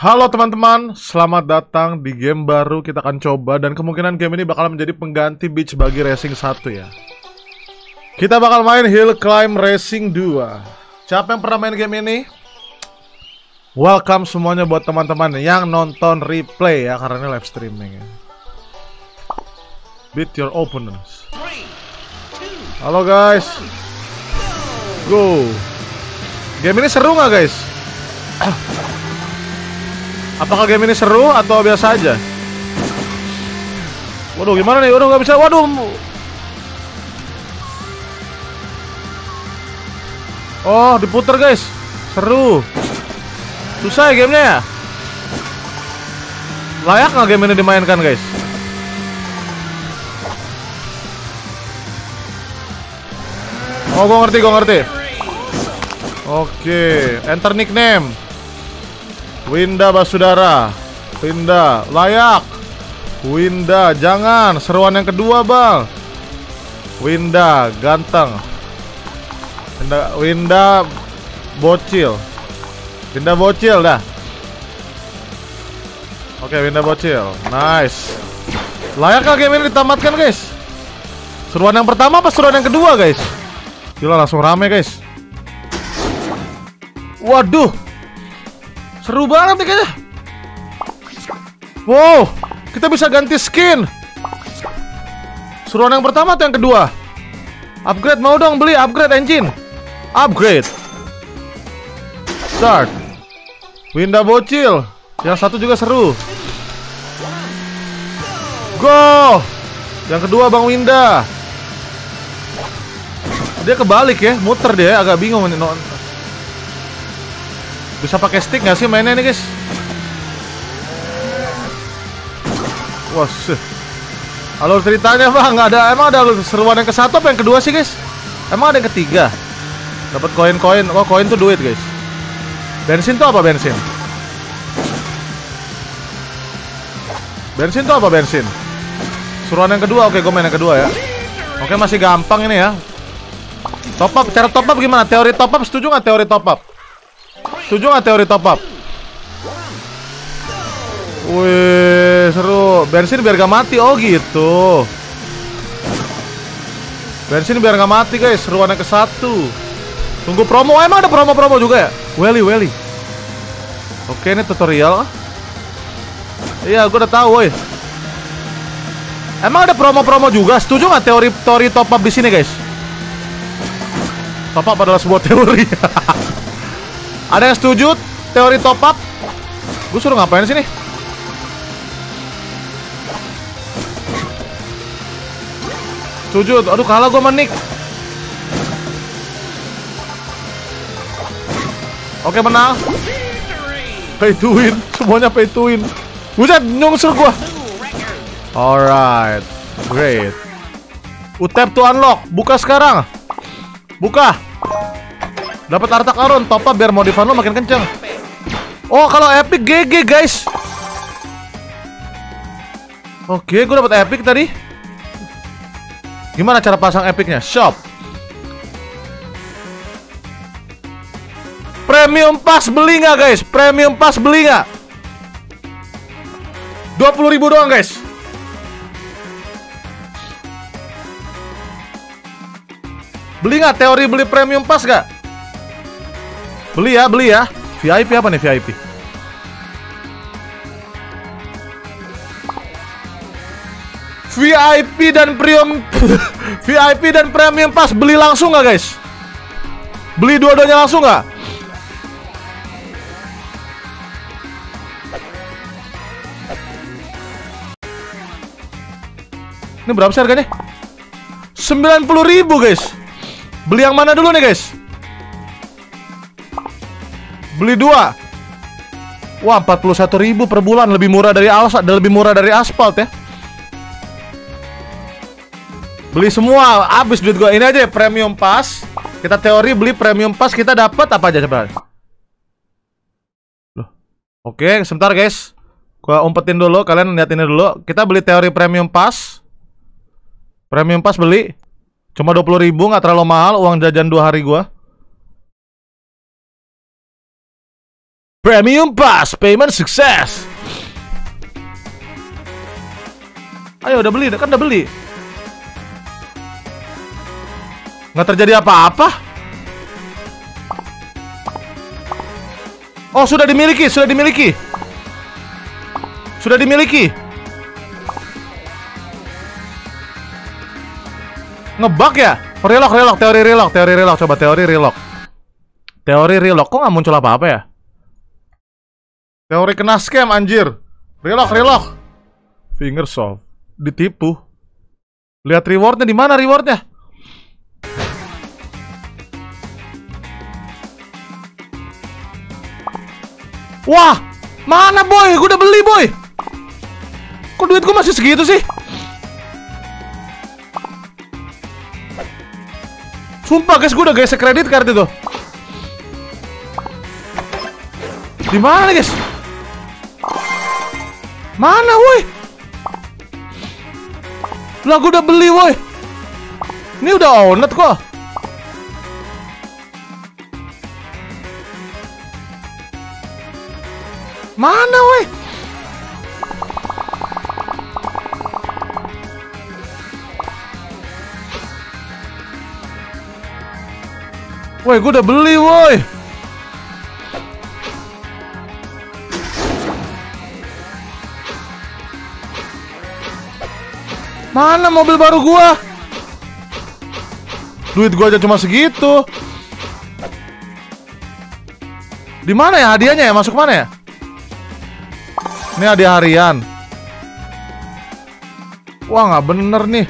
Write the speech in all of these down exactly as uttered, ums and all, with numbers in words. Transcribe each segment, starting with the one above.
Halo teman-teman, selamat datang di game baru. Kita akan coba dan kemungkinan game ini bakal menjadi pengganti Beach Buggy Racing satu ya. Kita bakal main Hill Climb Racing dua. Siapa yang pernah main game ini? Welcome semuanya buat teman-teman yang nonton replay ya, karena ini live streaming ya. Beat your opponents. Halo guys, go. Game ini seru nggak guys? Apakah game ini seru atau biasa aja? Waduh, gimana nih? Waduh, nggak bisa. Waduh. Oh, diputer guys. Seru. Susah ya gamenya ya? Layak nggak game ini dimainkan guys? Oh, gue ngerti, gue ngerti. Oke, enter nickname. Winda Basudara. Winda, layak. Winda, jangan. Seruan yang kedua bang. Winda, ganteng. Winda, Winda bocil. Winda bocil dah. Oke, Winda bocil. Nice. Layak gak game ini ditamatkan guys? Seruan yang pertama apa seruan yang kedua guys? Gila, langsung rame guys. Waduh, seru banget nih kayaknya. Wow, kita bisa ganti skin. Seruan yang pertama atau yang kedua? Upgrade, mau dong beli upgrade engine. Upgrade. Start. Winda bocil. Yang satu juga seru. Go. Yang kedua Bang Winda. Dia kebalik ya, muter dia, agak bingung nih. Bisa pakai stick nggak sih mainnya nih guys? Wah, sih. Alur ceritanya bang, nggak ada. Emang ada seruan yang ke satu apa yang kedua sih guys? Emang ada yang ketiga? Dapat koin-koin. Oh, koin tuh duit guys. Bensin tuh apa bensin? Bensin tuh apa bensin? Seruan yang kedua, oke gue main yang kedua ya. Oke, masih gampang ini ya. Top up, cara top up gimana? Teori top up, setuju nggak teori top up? Setuju nggak teori top up? Wih, seru. Bensin biar gak mati, oh gitu. Bensin biar gak mati guys, seruan yang ke satu. Tunggu promo, oh, emang ada promo-promo juga ya? Welly, welly. Oke, ini tutorial. Iya, gue udah tahu, woi. Emang ada promo-promo juga? Setuju nggak teori teori top up di sini guys? Top up adalah sebuah teori. Ada yang setuju teori top up? Gue suruh ngapain sih nih? Setuju. Aduh, kalah gue menik. Oke, menang. Pay to win. Semuanya pay to win. Buset, nyungsur gue. Alright, great. Utap to unlock. Buka sekarang. Buka. Dapat harta karun, top up biar modifan lo makin kenceng. Oh, kalau epic G G guys. Oke, gue dapat epic tadi. Gimana cara pasang epicnya? Shop. Premium pass beli nggak guys? Premium pass beli nggak? dua puluh ribu doang guys. Beli nggak? Teori beli premium pass nggak? Beli ya, beli ya. V I P apa nih V I P? V I P dan premium V I P dan premium pass beli langsung nggak guys? Beli dua-duanya langsung nggak? Ini berapa sih harganya? sembilan puluh ribu guys. Beli yang mana dulu nih guys? Beli dua. Wah, empat puluh satu ribu per bulan. Lebih murah dari asfalt, lebih murah dari aspal ya. Beli semua, habis duit gua. Ini aja premium pass. Kita teori beli premium pass, kita dapat apa aja sebenarnya? Loh. Oke, sebentar guys. Gua umpetin dulu, kalian lihat ini dulu. Kita beli teori premium pass. Premium pass beli. Cuma dua puluh ribu, nggak terlalu mahal. Uang jajan dua hari gua. Premium Pass, payment sukses. Ayo udah beli, kan udah beli. Nggak terjadi apa-apa. Oh, sudah dimiliki, sudah dimiliki. Sudah dimiliki. Ngebug ya? Relock, relock, teori relock, teori relock. Coba teori relock. Teori relock, kok nggak muncul apa-apa ya? Teori kena scam, anjir. Relock, relock. Fingersoft. Ditipu. Lihat rewardnya, di mana rewardnya? Wah, mana boy? Gue udah beli boy. Kok duit gue masih segitu sih? Sumpah guys, gue udah gesek kredit card itu. Di mana guys? Mana woi? Lah gue udah beli woi. Ini udah onet kok. Mana woi? Woi, gue udah beli woi. Mana mobil baru gua? Duit gua aja cuma segitu. Di mana ya hadiahnya ya? Masuk mana ya? Ini hadiah harian. Wah, nggak bener nih.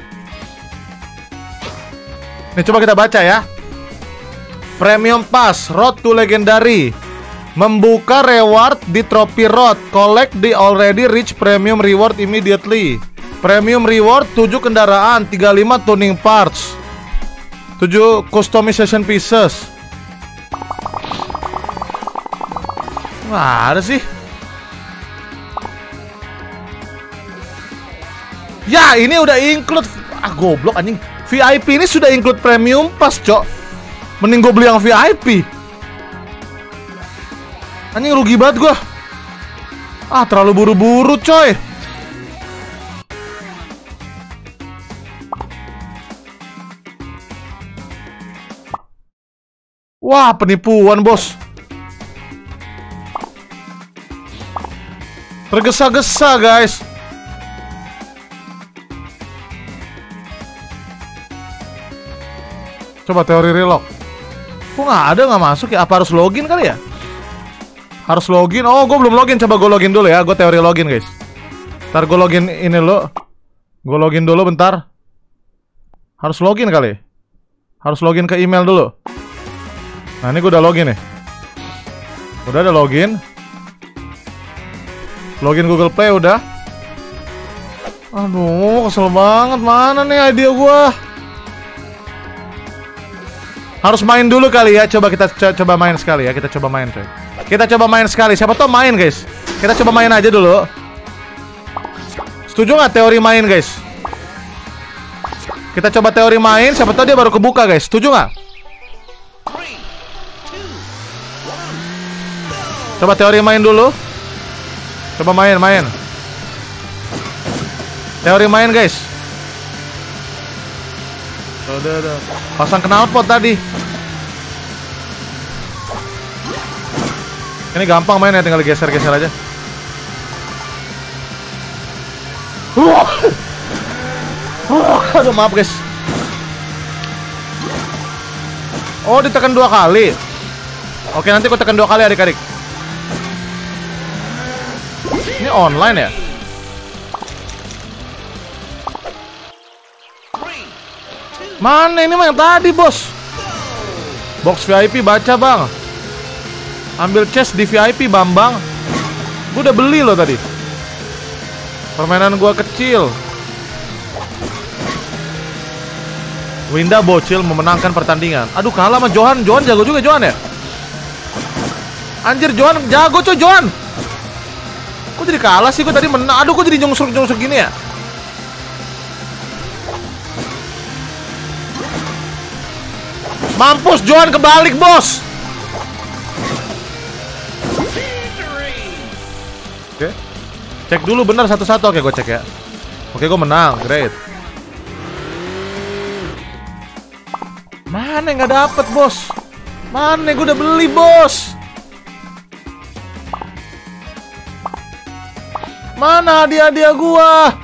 Nih coba kita baca ya. Premium Pass, Road to Legendary. Membuka reward di Trophy Road. Collect the already rich premium reward immediately. Premium reward tujuh kendaraan, tiga puluh lima tuning parts, tujuh customization pieces. Nggak ada sih. Ya, ini udah include. Ah, goblok anjing. V I P ini sudah include Premium Pass, cok. Mending gue beli yang V I P. Anjing rugi banget gue. Ah, terlalu buru-buru, coy. Wah, penipuan, bos. Tergesa-gesa, guys. Coba teori relock. Kok nggak ada, nggak masuk ya? Apa harus login kali ya? Harus login. Oh, gue belum login. Coba gue login dulu ya. Gue teori login, guys. Ntar gue login ini lo. Gue login dulu bentar. Harus login kali. Harus login ke email dulu. Nah, ini gue udah login nih. Udah ada login. Login Google Play udah. Aduh, kesel banget. Mana nih idea gue? Harus main dulu kali ya. Coba kita co coba main sekali ya. Kita coba main, coy. Kita coba main sekali. Siapa tau main, guys. Kita coba main aja dulu. Setuju nggak teori main, guys? Kita coba teori main. Siapa tau dia baru kebuka, guys. Setuju nggak? Coba teori main dulu. Coba main, main. Teori main, guys. Udah, udah. Pasang knalpot tadi. Ini gampang main ya, tinggal geser-geser aja. Aduh, maaf, guys. Oh, ditekan dua kali. Oke, nanti aku tekan dua kali, adik-adik. Ini online ya? Mana ini mah yang tadi, bos? Box V I P baca, bang. Ambil chest di V I P, Bambang. Gue udah beli loh tadi. Permainan gua kecil. Winda bocil memenangkan pertandingan. Aduh, kalah sama Johan. Johan jago juga, Johan ya? Anjir, Johan jago, coy, Johan. Kok jadi kalah sih? Gue tadi menang. Aduh, kok jadi nyungsuk-nyungsuk gini ya? Mampus, Johan kebalik, bos. Oke. Cek dulu bener satu-satu. Oke, gue cek ya. Oke, gue menang. Great. Mana yang nggak dapet, bos? Mana gue udah beli, bos? Mana hadiah-hadiah gua?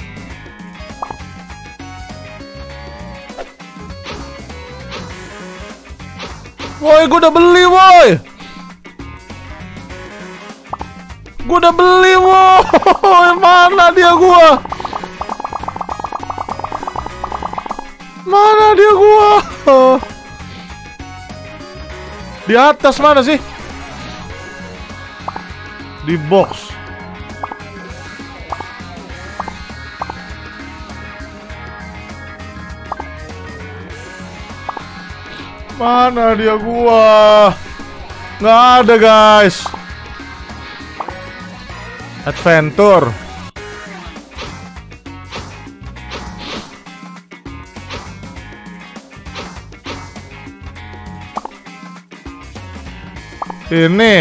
Woi, gua udah beli, woi. Gua udah beli, woi. Mana dia gua? Mana dia gua? Di atas mana sih? Di box. Mana dia gua? Nggak ada, guys. Adventure. Ini.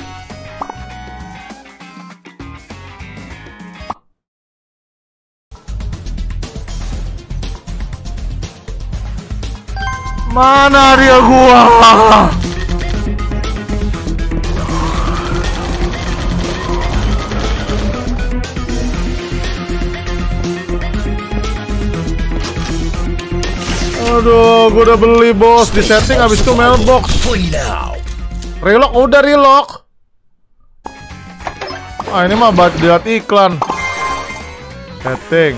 Mana dia gua? Aduh, gua udah beli, bos. Di setting habis itu mailbox. Relock udah relock. Ah, ini mah buat lihat iklan. Setting.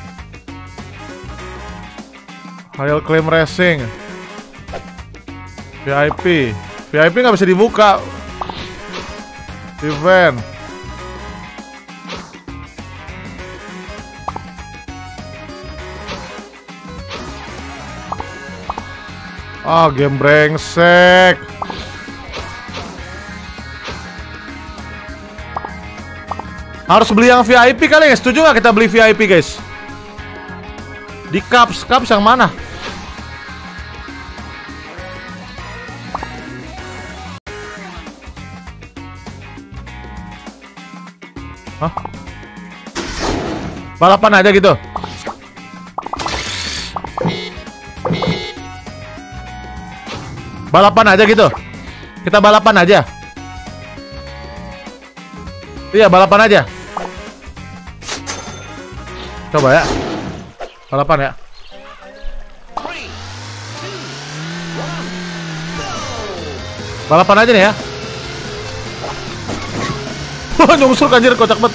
Hail Claim Racing. V I P, V I P nggak bisa dibuka. Event. Ah, game brengsek. Harus beli yang V I P kali ya? Setuju nggak kita beli V I P, guys? Di Cups, Cups yang mana? Hah? Balapan aja gitu? Balapan aja gitu? Kita balapan aja? Iya, balapan aja. Coba ya. Balapan ya. Balapan aja nih ya. Wah, nyungsur anjir, kocak banget.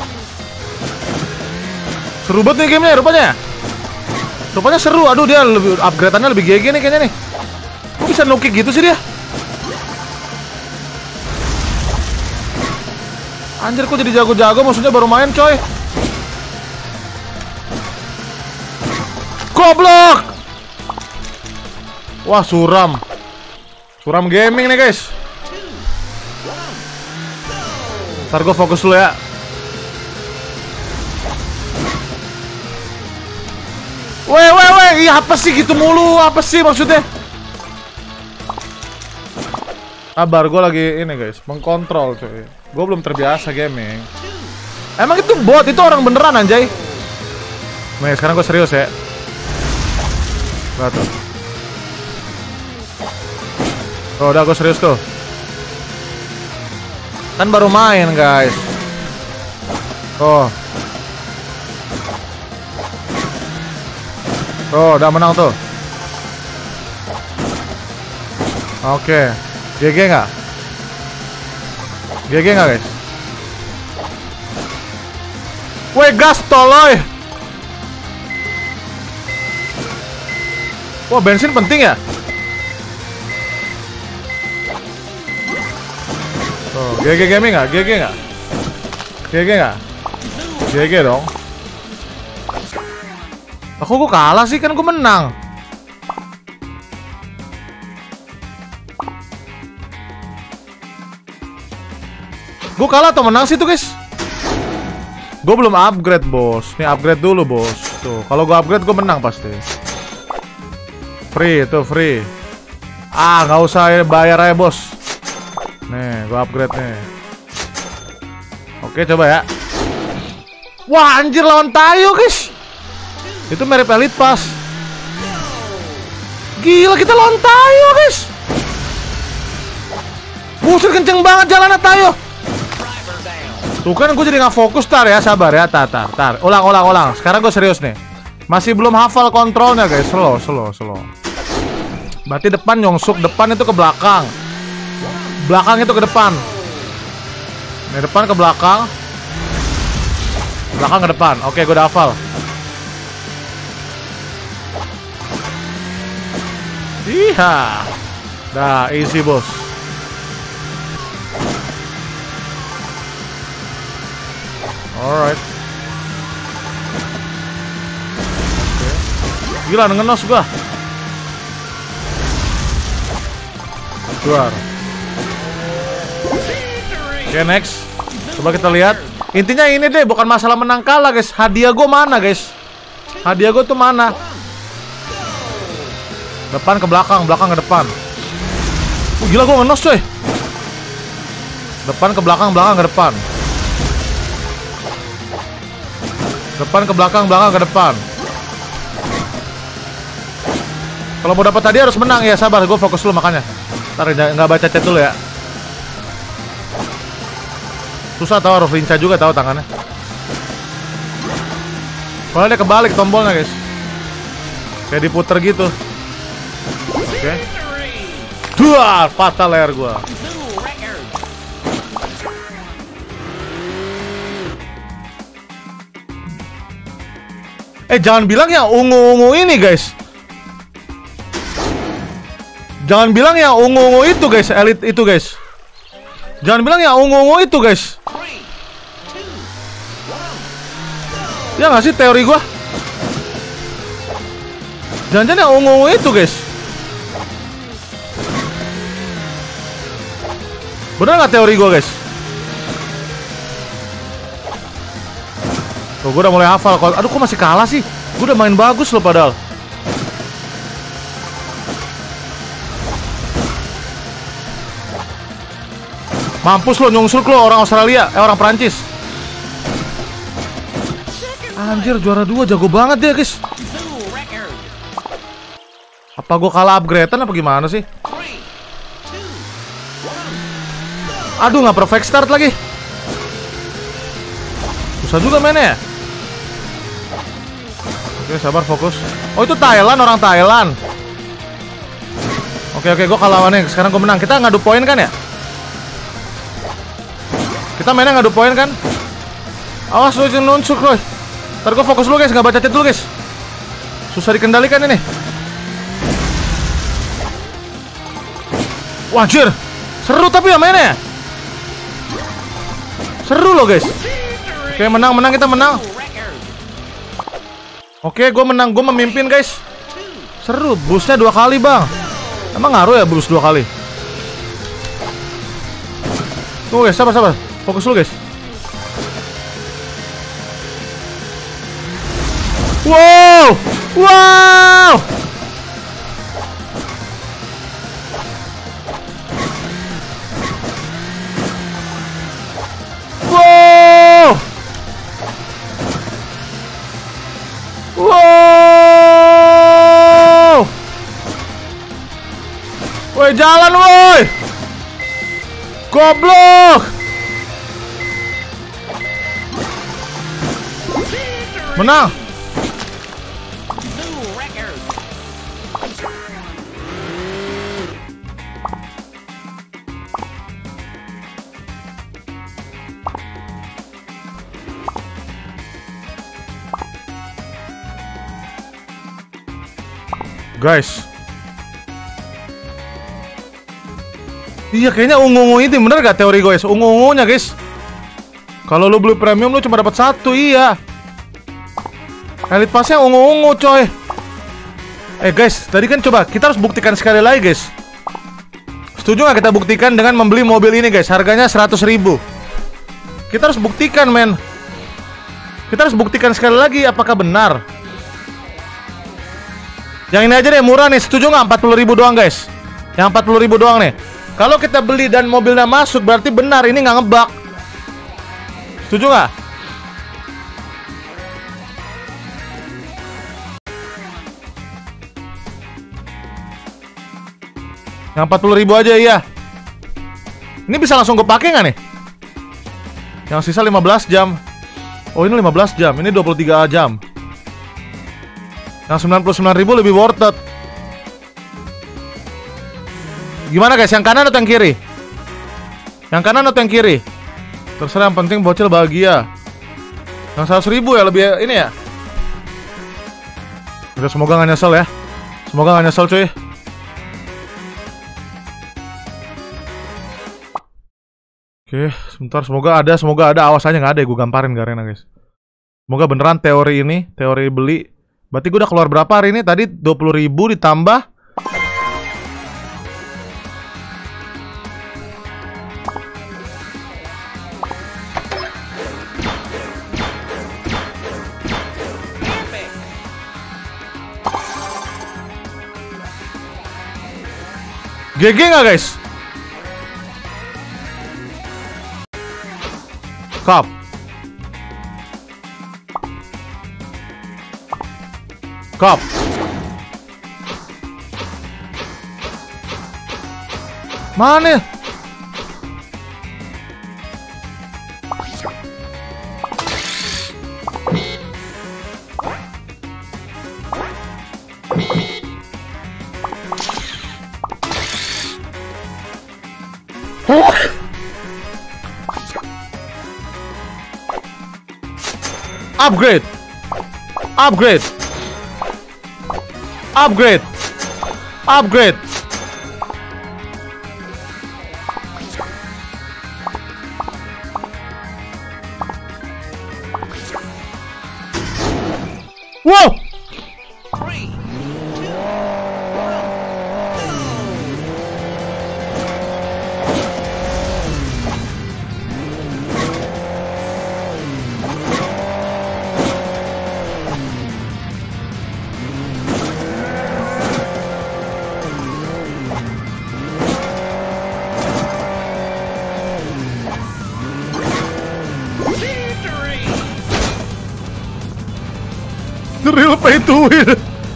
Seru banget nih gamenya rupanya. Rupanya seru. Aduh, dia lebih upgrade-annya lebih G G nih kayaknya nih. Kok bisa no kick gitu sih dia? Anjir, kok jadi jago-jago, maksudnya baru main, coy. Goblok. Wah, suram. Suram gaming nih, guys. Ntar gue fokus dulu ya. Weh, weh, weh. Iya, apa sih gitu mulu? Apa sih maksudnya? Sabar, gue lagi ini, guys, mengkontrol, coy. Gue belum terbiasa gaming. Emang itu bot? Itu orang beneran, anjay. Nih, sekarang gue serius ya. Lihat tuh. Oh, udah gue serius tuh. Kan baru main, guys. Oh. Oh, udah menang tuh. Oke. G G nggak? G G nggak, guys? Weh, gas toloy. Wah, bensin penting ya? Oh, G G gaming nggak? G G nggak? G G nggak? G G dong. Aku kok kalah sih, kan gue menang. Gue kalah atau menang sih tuh, guys? Gue belum upgrade, bos. Nih upgrade dulu, bos. Tuh, kalau gue upgrade gue menang pasti. Free, tuh free. Ah, nggak usah bayar aja, bos. Nih, gue upgrade nih. Oke, coba ya. Wah, anjir lawan Tayo, guys. Itu mirip Elite Pass. Gila, kita lawan Tayo, guys. Buset, kenceng banget jalannya Tayo. Tuh kan gue jadi nggak fokus. Tar ya, sabar ya, tar, tar, tar. Ulang, ulang, ulang. Sekarang gue serius nih. Masih belum hafal kontrolnya, guys. Slow, slow, slow. Berarti depan nyongsuk, depan itu ke belakang. Belakang itu ke depan. Ini depan ke belakang. Belakang ke depan. Oke, gue udah hafal. Iya. Dah, easy bos. Alright. Okay. Gila, ngenos gua. Keluar. Oke, okay, next. Coba kita lihat. Intinya ini deh, bukan masalah menang kalah, guys. Hadiah gue mana, guys? Hadiah gue tuh mana? Depan ke belakang, belakang ke depan. Oh, gila, gue ngenos, coy. Depan ke belakang, belakang ke depan. Depan ke belakang, belakang ke depan. Kalau mau dapat tadi harus menang ya, sabar. Gue fokus dulu makanya. Ntar nggak baca chat dulu ya. Susah tau, harus lincah juga tahu tangannya. Kalau dia kebalik tombolnya, guys. Kayak diputer gitu. Oke. Okay. Dua, fatal leher gua. Eh, jangan bilang yang ungu-ungu ini, guys. Jangan bilang yang ungu-ungu itu, guys. Elite itu, guys. Jangan bilang yang ungu-ungu itu, guys. Ya nggak sih teori gua? Jangan-jangan yang ungu-ungu itu, guys. Bener nggak teori gua, guys? Tuh, gua udah mulai hafal. Aduh, kok masih kalah sih? Gua udah main bagus loh padahal. Mampus lo, nyungsuk lo, orang Australia, eh orang Prancis. Anjir, juara dua, jago banget dia, guys. Apa gue kalah upgradean apa gimana sih? Aduh, nggak perfect start lagi. Susah juga mainnya ya. Oke, sabar, fokus. Oh, itu Thailand, orang Thailand. Oke, oke, gue kalah lawannya. Sekarang gue menang. Kita ngadu poin kan ya? Kita mainnya ngadu poin kan? Awas lu jangan nunsuk, Roy. Ntar gue fokus dulu, guys, nggak baca chat dulu, guys. Susah dikendalikan ini. Wah, anjir. Seru tapi ya mainnya. Seru loh, guys. Oke, menang, menang, kita menang. Oke, gue menang, gue memimpin, guys. Seru, boostnya dua kali, bang. Emang ngaruh ya boost dua kali? Tunggu, guys, sabar, sabar. Fokus dulu, guys. Wow, wow. Wow. Wow. Woi, jalan, woi. Goblok. Menang. Guys. Iya, kayaknya ungu-ungu ini bener gak teori guys? Ungu-ungunya, guys. Kalau lu beli premium lu cuma dapat satu, iya. Elite Passnya ungu-ungu, coy. Eh guys, tadi kan coba kita harus buktikan sekali lagi, guys. Setuju gak kita buktikan dengan membeli mobil ini, guys? Harganya seratus ribu. Kita harus buktikan, men. Kita harus buktikan sekali lagi apakah benar. Yang ini aja deh, murah nih, setuju nggak? empat puluh ribu doang, guys. Yang empat puluh ribu doang nih. Kalau kita beli dan mobilnya masuk, berarti benar, ini nggak ngebug. Setuju nggak? Yang empat puluh ribu aja, iya. Ini bisa langsung gue pakai nggak nih? Yang sisa lima belas jam. Oh, ini lima belas jam, ini dua puluh tiga jam. Yang sembilan puluh sembilan ribu lebih worth it. Gimana guys, yang kanan atau yang kiri? Yang kanan atau yang kiri? Terserah, yang penting bocil bahagia. Yang seratus ribu ya, lebih ini ya. Udah, semoga gak nyesel ya. Semoga gak nyesel cuy. Oke, sebentar, semoga ada, semoga ada. Awas aja nggak ada ya, gue gamparin Garena guys. Semoga beneran teori ini, teori beli. Berarti gue udah keluar berapa hari ini? Tadi dua puluh ribu ditambah G G nggak guys? Cup. Cup. Mana? Upgrade. Upgrade. Upgrade. Upgrade. Wow. The real pay to win.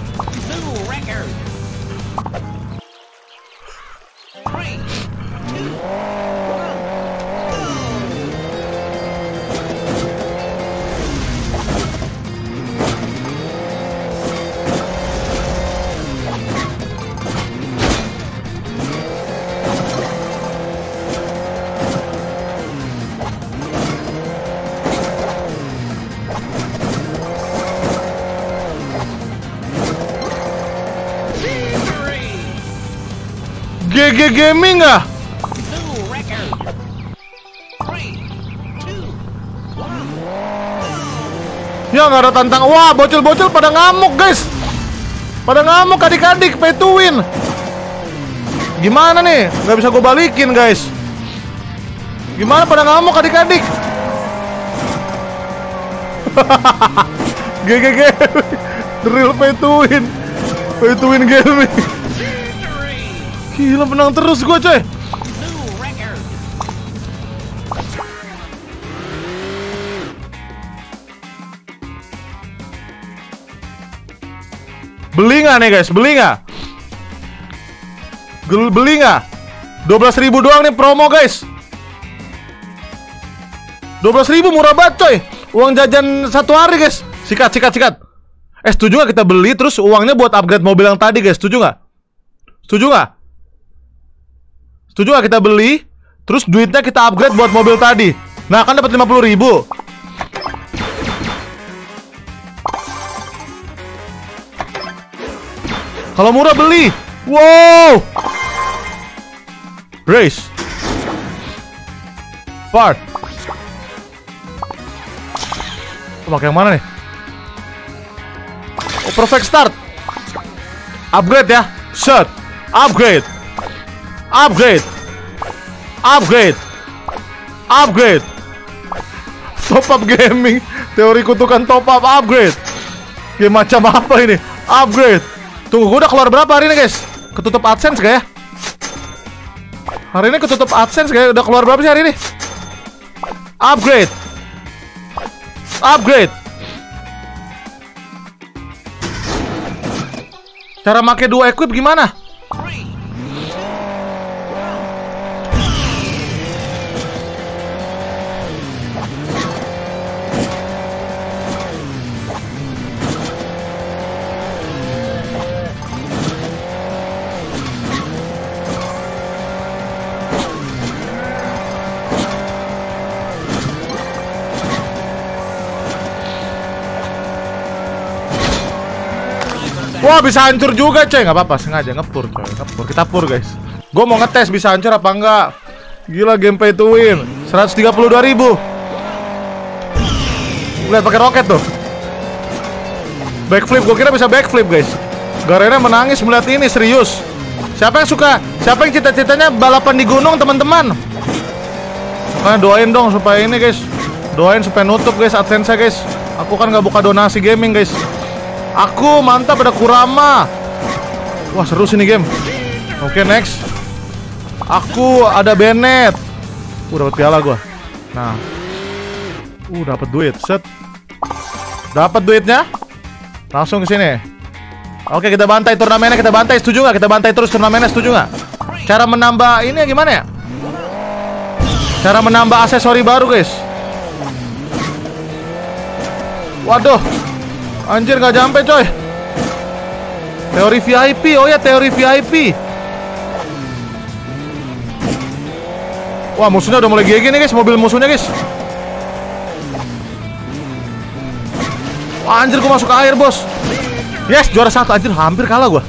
G G Gaming ah. Ya nggak ada tantang. Wah, bocil-bocil pada ngamuk guys. Pada ngamuk adik-adik, pay to win. Gimana nih? Nggak bisa gue balikin guys. Gimana pada ngamuk adik-adik? G G Gaming, the real pay to win. Pay to win gaming. Gila, menang terus gue coy. Beli nggak nih guys? Beli nggak? Beli nggak? dua belas ribu doang nih promo guys. dua belas ribu murah banget coy. Uang jajan satu hari guys. Sikat, sikat, sikat. Eh, setuju nggak kita beli terus uangnya buat upgrade mobil yang tadi guys? Setuju nggak? Setuju nggak? Setuju gak kita beli, terus duitnya kita upgrade buat mobil tadi. Nah, kan dapat lima puluh ribu. Kalau murah beli. Wow. Race. Part. Oh, pakai yang mana nih? Oh, perfect start. Upgrade ya. Set. Upgrade. Upgrade. Upgrade. Upgrade. Top up gaming. Teori kutukan top up upgrade. Game macam apa ini? Upgrade. Tunggu, gue udah keluar berapa hari ini guys? Ketutup AdSense gak ya? Hari ini ketutup AdSense gak ya? Udah keluar berapa sih hari ini? Upgrade. Upgrade. Cara make dua equip gimana? Wah, bisa hancur juga coy. Nggak apa-apa, sengaja ngepur coy. Ngepur, kita pur guys. Gue mau ngetes bisa hancur apa enggak. Gila, game pay to win seratus tiga puluh dua ribu. Lihat pakai roket tuh. Backflip, gue kira bisa backflip guys. Garena menangis melihat ini, serius. Siapa yang suka, siapa yang cita-citanya balapan di gunung teman-teman? Makanya doain dong supaya ini guys. Doain supaya nutup guys AdSense guys. Aku kan nggak buka donasi gaming guys. Aku mantap, ada Kurama. Wah, seru sih nih game. Oke, next. Aku ada Bennett. Uh, dapat piala gua. Nah. Uh, dapat duit. Set. Dapat duitnya. Langsung ke sini. Oke, kita bantai turnamennya, kita bantai. Setuju nggak? Kita bantai terus turnamennya, setuju nggak? Cara menambah ini gimana ya? Cara menambah aksesori baru, guys. Waduh. Anjir, nggak nyampe coy. Teori V I P, oh ya teori V I P. Wah, musuhnya udah mulai G G nih guys, mobil musuhnya guys. Wah, anjir, gua masuk ke air bos. Yes, juara satu. Anjir, hampir kalah gua.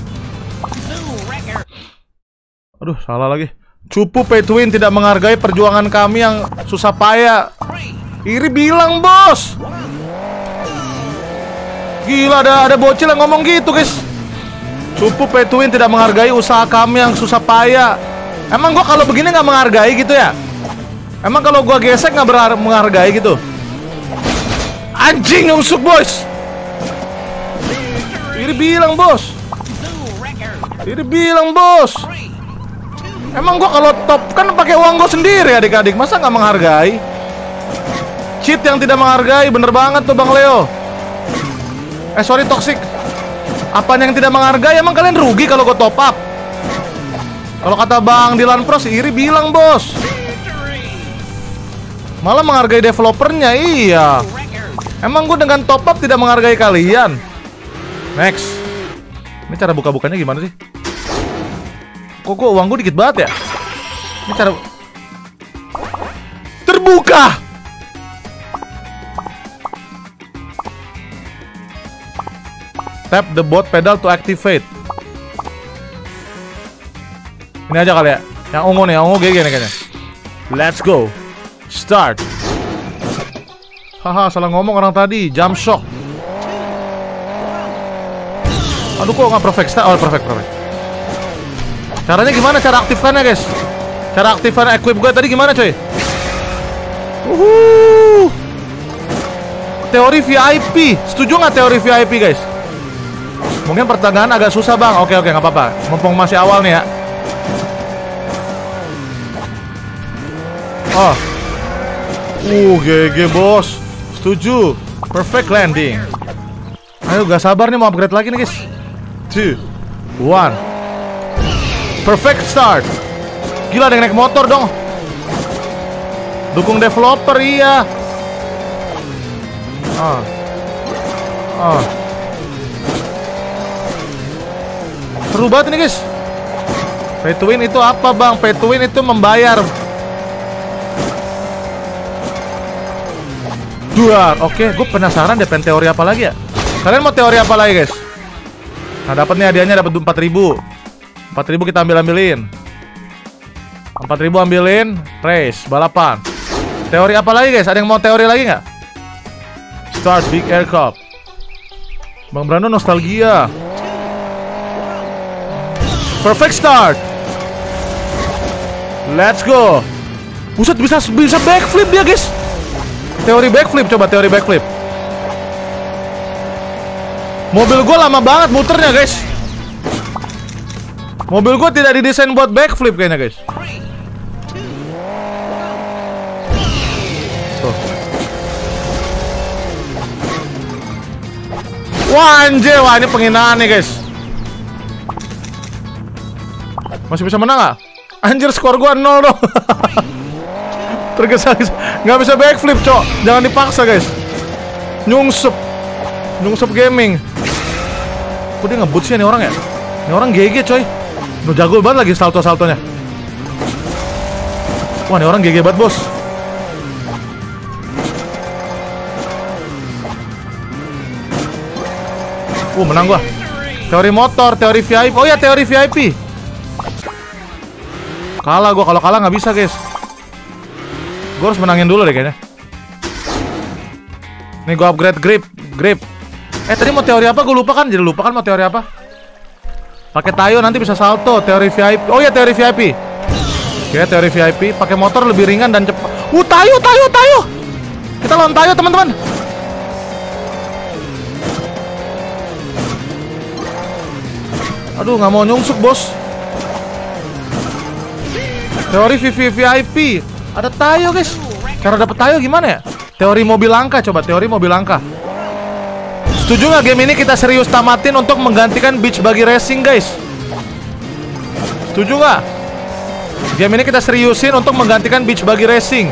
Aduh, salah lagi. Cupu pay to win tidak menghargai perjuangan kami yang susah payah. Iri bilang bos. Gila, ada ada bocil yang ngomong gitu guys. Cupu pay to win tidak menghargai usaha kami yang susah payah. Emang gua kalau begini nggak menghargai gitu ya? Emang kalau gua gesek nggak menghargai gitu? Anjing, nyungsuk bos. Iri bilang bos. Iri bilang bos. Emang gua kalau top kan pakai uang gua sendiri adik-adik, masa nggak menghargai? Cheat yang tidak menghargai, bener banget tuh Bang Leo. Eh sorry toxic. Apaan yang tidak menghargai? Emang kalian rugi kalau gue top up? Kalau kata Bang Dilan Pros, iri bilang bos. Malah menghargai developernya, iya. Emang gue dengan top up tidak menghargai kalian? Next. Ini cara buka-bukanya gimana sih? Kok gue uang gue dikit banget ya? Ini cara terbuka. Tap the bot pedal to activate. Ini aja kali ya. Yang ungu nih, yang ungu G G nih kayaknya. Let's go. Start. Haha, salah ngomong orang tadi. Jump shock. Aduh, kok nggak perfect start? Oh, perfect, perfect. Caranya gimana cara aktifkannya guys? Cara aktifkan equip gue tadi gimana coy? Uhuh. Teori V I P. Setuju nggak teori V I P guys? Mungkin pertengahan agak susah bang. Oke oke, nggak apa-apa. Mumpung masih awal nih ya. Oh. Uh, G G bos. Setuju. Perfect landing. Ayo, gak sabar nih mau upgrade lagi nih guys. Two, one. Perfect start. Gila, ada yang naik motor dong. Dukung developer, iya. Ah. Ah. Seru banget nih guys. Pay to win itu apa bang? Pay to win itu membayar. Dua. Oke, gue penasaran deh, pengen teori apa lagi ya? Kalian mau teori apa lagi guys? Nah, dapat nih hadiahnya, dapat empat ribu. empat ribu kita ambil-ambilin. empat ribu ambilin. Race, balapan. Teori apa lagi guys? Ada yang mau teori lagi nggak? Start big aircraft. Bang Brando nostalgia. Perfect start. Let's go. Buset, bisa bisa backflip dia guys. Teori backflip, coba teori backflip. Mobil gue lama banget muternya guys. Mobil gue tidak didesain buat backflip kayaknya guys. Tuh. Wah anjir, wah ini penghinaan nih guys. Masih bisa menang gak? Anjir skor gua nol dong. Tergesa-gesa. Gak bisa backflip cok. Jangan dipaksa guys. Nyungsup. Nyungsup gaming. Kok dia ngebut sih nih orang ya? Ini orang G G coy. Udah jago banget lagi salto-saltonya. Wah ini orang G G banget bos. Uh menang gua. Teori motor, teori V I P. Oh ya teori V I P. Kalah gua, kalau kalah nggak bisa guys. Gua harus menangin dulu deh kayaknya. Nih gua upgrade grip, grip. Eh tadi mau teori apa? Gua lupa kan, jadi lupa kan mau teori apa. Pakai tayo nanti bisa salto, teori V I P. Oh ya teori V I P. Oke teori V I P. Pakai motor lebih ringan dan cepat. Uh tayo, tayo, tayo. Kita lawan tayo teman-teman. Aduh nggak mau nyungsuk bos. Teori V I P. Ada tayo guys. Cara dapet tayo gimana ya? Teori mobil langka, coba teori mobil langka. Setuju nggak game ini kita serius tamatin untuk menggantikan Beach Buggy Racing guys? Setuju nggak? Game ini kita seriusin untuk menggantikan Beach Buggy Racing.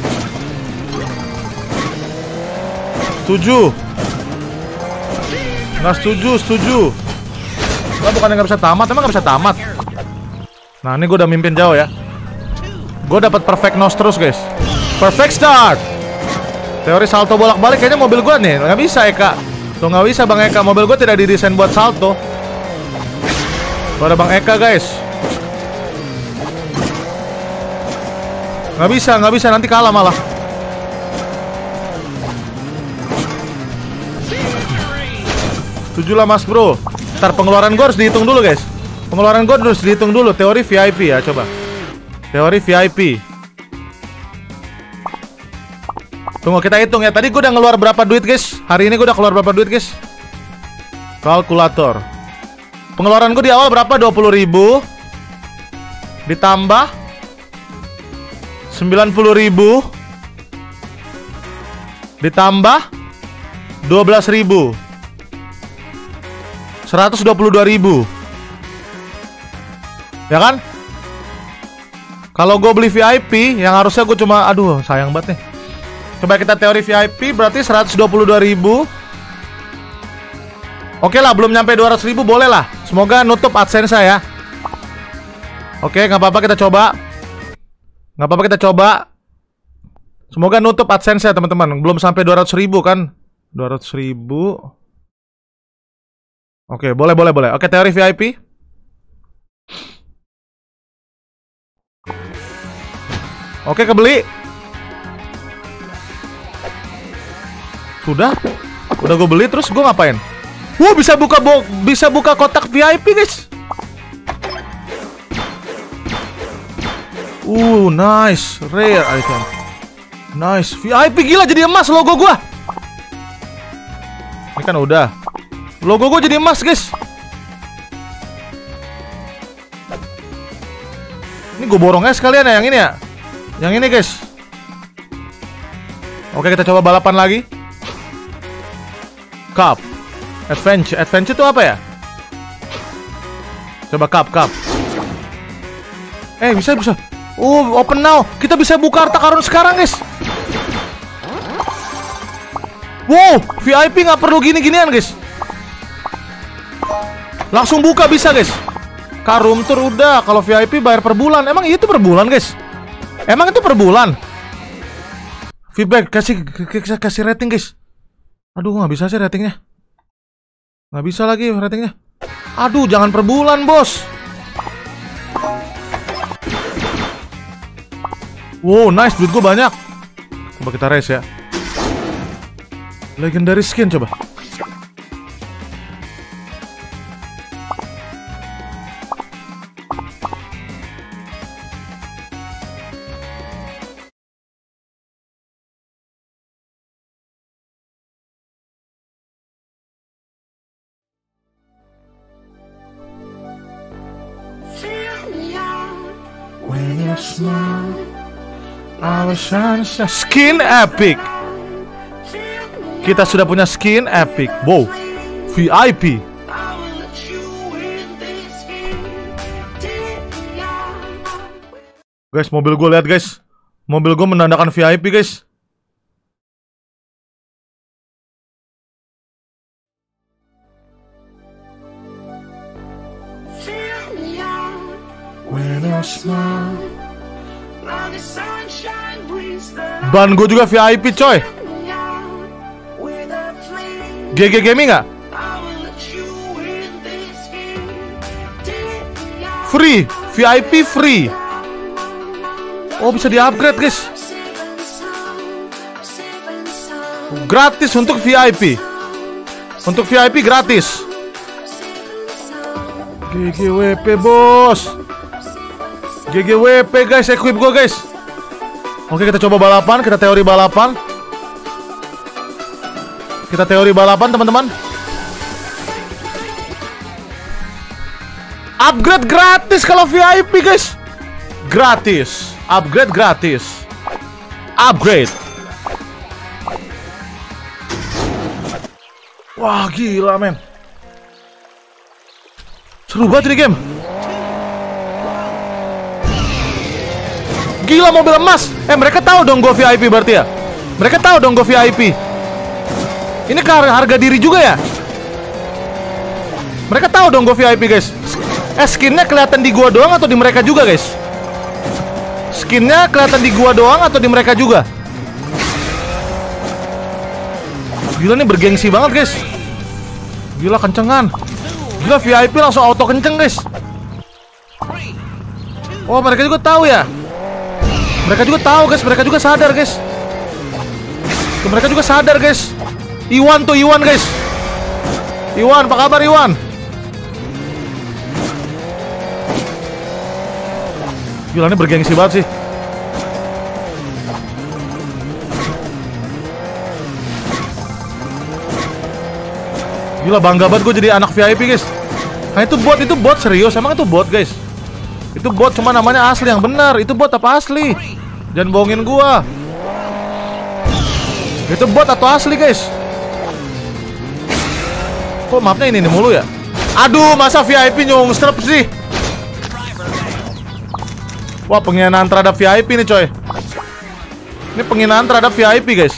Setuju? Nggak setuju, setuju. Lah bukannya nggak bisa tamat, emang nggak bisa tamat. Nah ini gue udah mimpin jauh ya. Gue dapat perfect nose terus guys. Perfect start. Teori salto bolak-balik kayaknya mobil gue nih nggak bisa Eka. Tuh nggak bisa Bang Eka, mobil gue tidak didesain buat salto. Tuh ada Bang Eka guys. Nggak bisa, nggak bisa nanti kalah malah. Setuju lah mas bro. Ntar pengeluaran gue harus dihitung dulu guys. Pengeluaran gue harus dihitung dulu. Teori V I P ya coba. Teori V I P. Tunggu kita hitung ya. Tadi gue udah ngeluar berapa duit guys. Hari ini gue udah keluar berapa duit guys. Kalkulator. Pengeluaran gue di awal berapa? dua puluh ribu. Ditambah sembilan puluh ribu. Ditambah dua belas ribu. seratus dua puluh dua ribu. Ya kan? Kalau gue beli V I P, yang harusnya gue cuma, aduh sayang banget nih. Coba kita teori V I P, berarti seratus dua puluh dua ribu. Oke lah, belum nyampe dua ratus ribu, boleh lah. Semoga nutup AdSense ya. Oke, nggak apa-apa kita coba. Nggak apa-apa kita coba. Semoga nutup AdSense ya teman-teman. Belum sampai dua ratus ribu kan? dua ratus ribu. Oke, boleh, boleh, boleh. Oke, teori V I P. Oke, kebeli. Sudah? Udah gue beli, terus gue ngapain? Wow, bisa buka bo bisa buka kotak V I P, guys. Uh, nice. Rare item. Nice. V I P gila jadi emas logo gue. Ini kan udah. Logo gue jadi emas guys. Ini gue borongnya sekalian ya yang ini ya. Yang ini guys. Oke kita coba balapan lagi. Cup Adventure. Adventure itu apa ya? Coba cup cup. Eh bisa bisa. Oh open now. Kita bisa buka harta karun sekarang guys. Wow V I P nggak perlu gini-ginian guys. Langsung buka bisa guys. Karum tur udah. Kalau V I P bayar per bulan. Emang itu per bulan guys? Emang itu per bulan? Feedback kasih kasih, kasih rating guys. Aduh nggak bisa sih ratingnya. Nggak bisa lagi ratingnya. Aduh jangan per bulan bos. Wow nice, duit gue banyak. Coba kita race ya. Legendary skin coba. Skin epic. Kita sudah punya skin epic. Wow. V I P. Guys, mobil gue lihat guys. Mobil gue menandakan V I P guys. Ban gue juga V I P coy. G G Gaming nggak? Free, V I P free. Oh, bisa di-upgrade guys. Gratis untuk V I P. Untuk V I P gratis. G G W P bos. G G W P guys, equip gue guys. Oke, kita coba balapan, kita teori balapan. Kita teori balapan teman-teman. Upgrade gratis kalau V I P guys. Gratis. Upgrade gratis. Upgrade. Wah gila men. Seru banget ini game. Gila mobil emas. Eh mereka tahu dong gue V I P berarti ya. Mereka tahu dong gue V I P. Ini harga diri juga ya. Mereka tahu dong gue V I P guys. Eh skinnya kelihatan di gua doang atau di mereka juga guys? Skinnya kelihatan di gua doang atau di mereka juga? Gila nih bergengsi banget guys. Gila kencengan. Gila V I P langsung auto kenceng guys. Oh mereka juga tahu ya. Mereka juga tahu guys. Mereka juga sadar guys. Tuh, mereka juga sadar guys. Iwan tuh Iwan guys. Iwan apa kabar Iwan? Gila ini bergengsi banget sih. Gila bangga banget gue jadi anak V I P guys. Nah itu bot, itu bot serius. Emang itu bot guys. Itu bot cuma namanya asli yang benar. Itu bot apa asli? Jangan bohongin gua. Itu bot atau asli guys? Kok mapnya ini, ini mulu ya? Aduh masa V I P nyungstrep sih? Wah penghinaan terhadap V I P nih coy. Ini penghinaan terhadap V I P guys.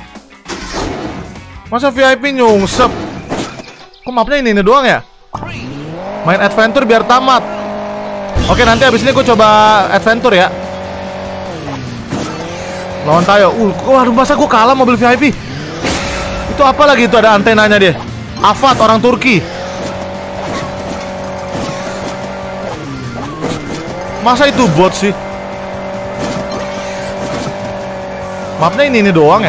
Masa V I P nyungsep? Kok mapnya ini, ini doang ya? Main adventure biar tamat. Oke nanti abis ini gue coba adventure ya. Lawan Tayo. Uh, waduh masa gue kalah mobil V I P? Itu apa lagi itu ada antenanya dia? Avat orang Turki. Masa itu bot sih? Mapnya ini, ini doang ya?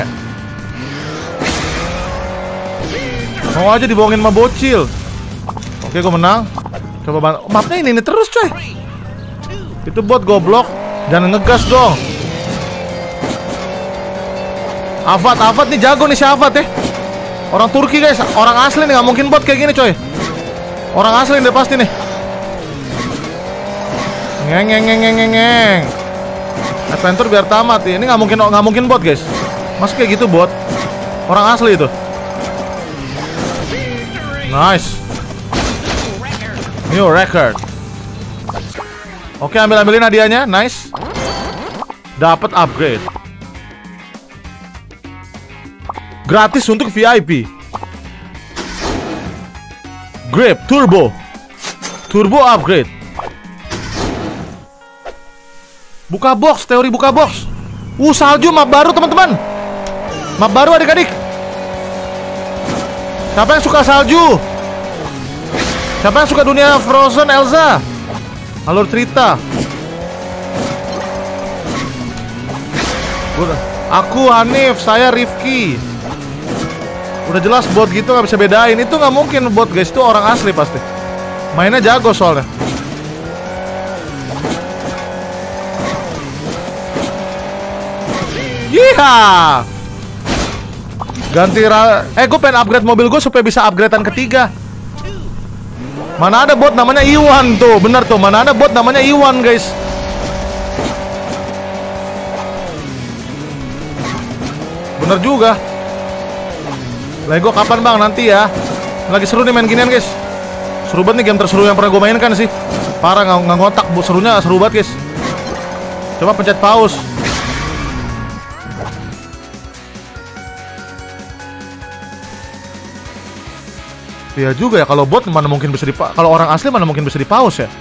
Mau aja dibohongin sama bocil. Oke gue menang. Coba bantu. Oh, mapnya ini, ini terus coy. Itu bot goblok. Jangan ngegas dong. Avat, Avat nih jago nih si Avat ya. Orang Turki guys. Orang asli nih, gak mungkin bot kayak gini coy. Orang asli nih pasti nih. Ngeng ngeng ngeng ngeng ngeng. Adventure biar tamat ya. Ini nggak mungkin nggak mungkin bot guys. Mas kayak gitu bot. Orang asli itu. Nice. New record. Oke ambil ambilin hadiahnya. Nice. Dapat upgrade. Gratis untuk V I P. Grip Turbo. Turbo upgrade. Buka box, teori buka box. Uh, salju map baru teman-teman. Map baru adik-adik. Siapa yang suka salju? Siapa yang suka dunia Frozen Elsa? Alur cerita. Aku Hanif, saya Rifki. Udah jelas bot gitu nggak bisa bedain. Itu nggak mungkin bot guys, itu orang asli pasti. Mainnya jago soalnya. Iya. Ganti ra Eh gue pengen upgrade mobil gue supaya bisa upgradean ketiga. Mana ada bot namanya Iwan tuh. Bener tuh, mana ada bot namanya Iwan guys. Bener juga. Lego kapan bang? Nanti ya. Lagi seru nih main ginian guys. Seru banget nih, game terseru yang pernah gue mainkan sih. Parah, nggak nggak ngotak, bu serunya seru banget guys. Coba pencet pause. Iya juga ya, kalau bot mana mungkin bisa di, kalau orang asli mana mungkin bisa di pause ya.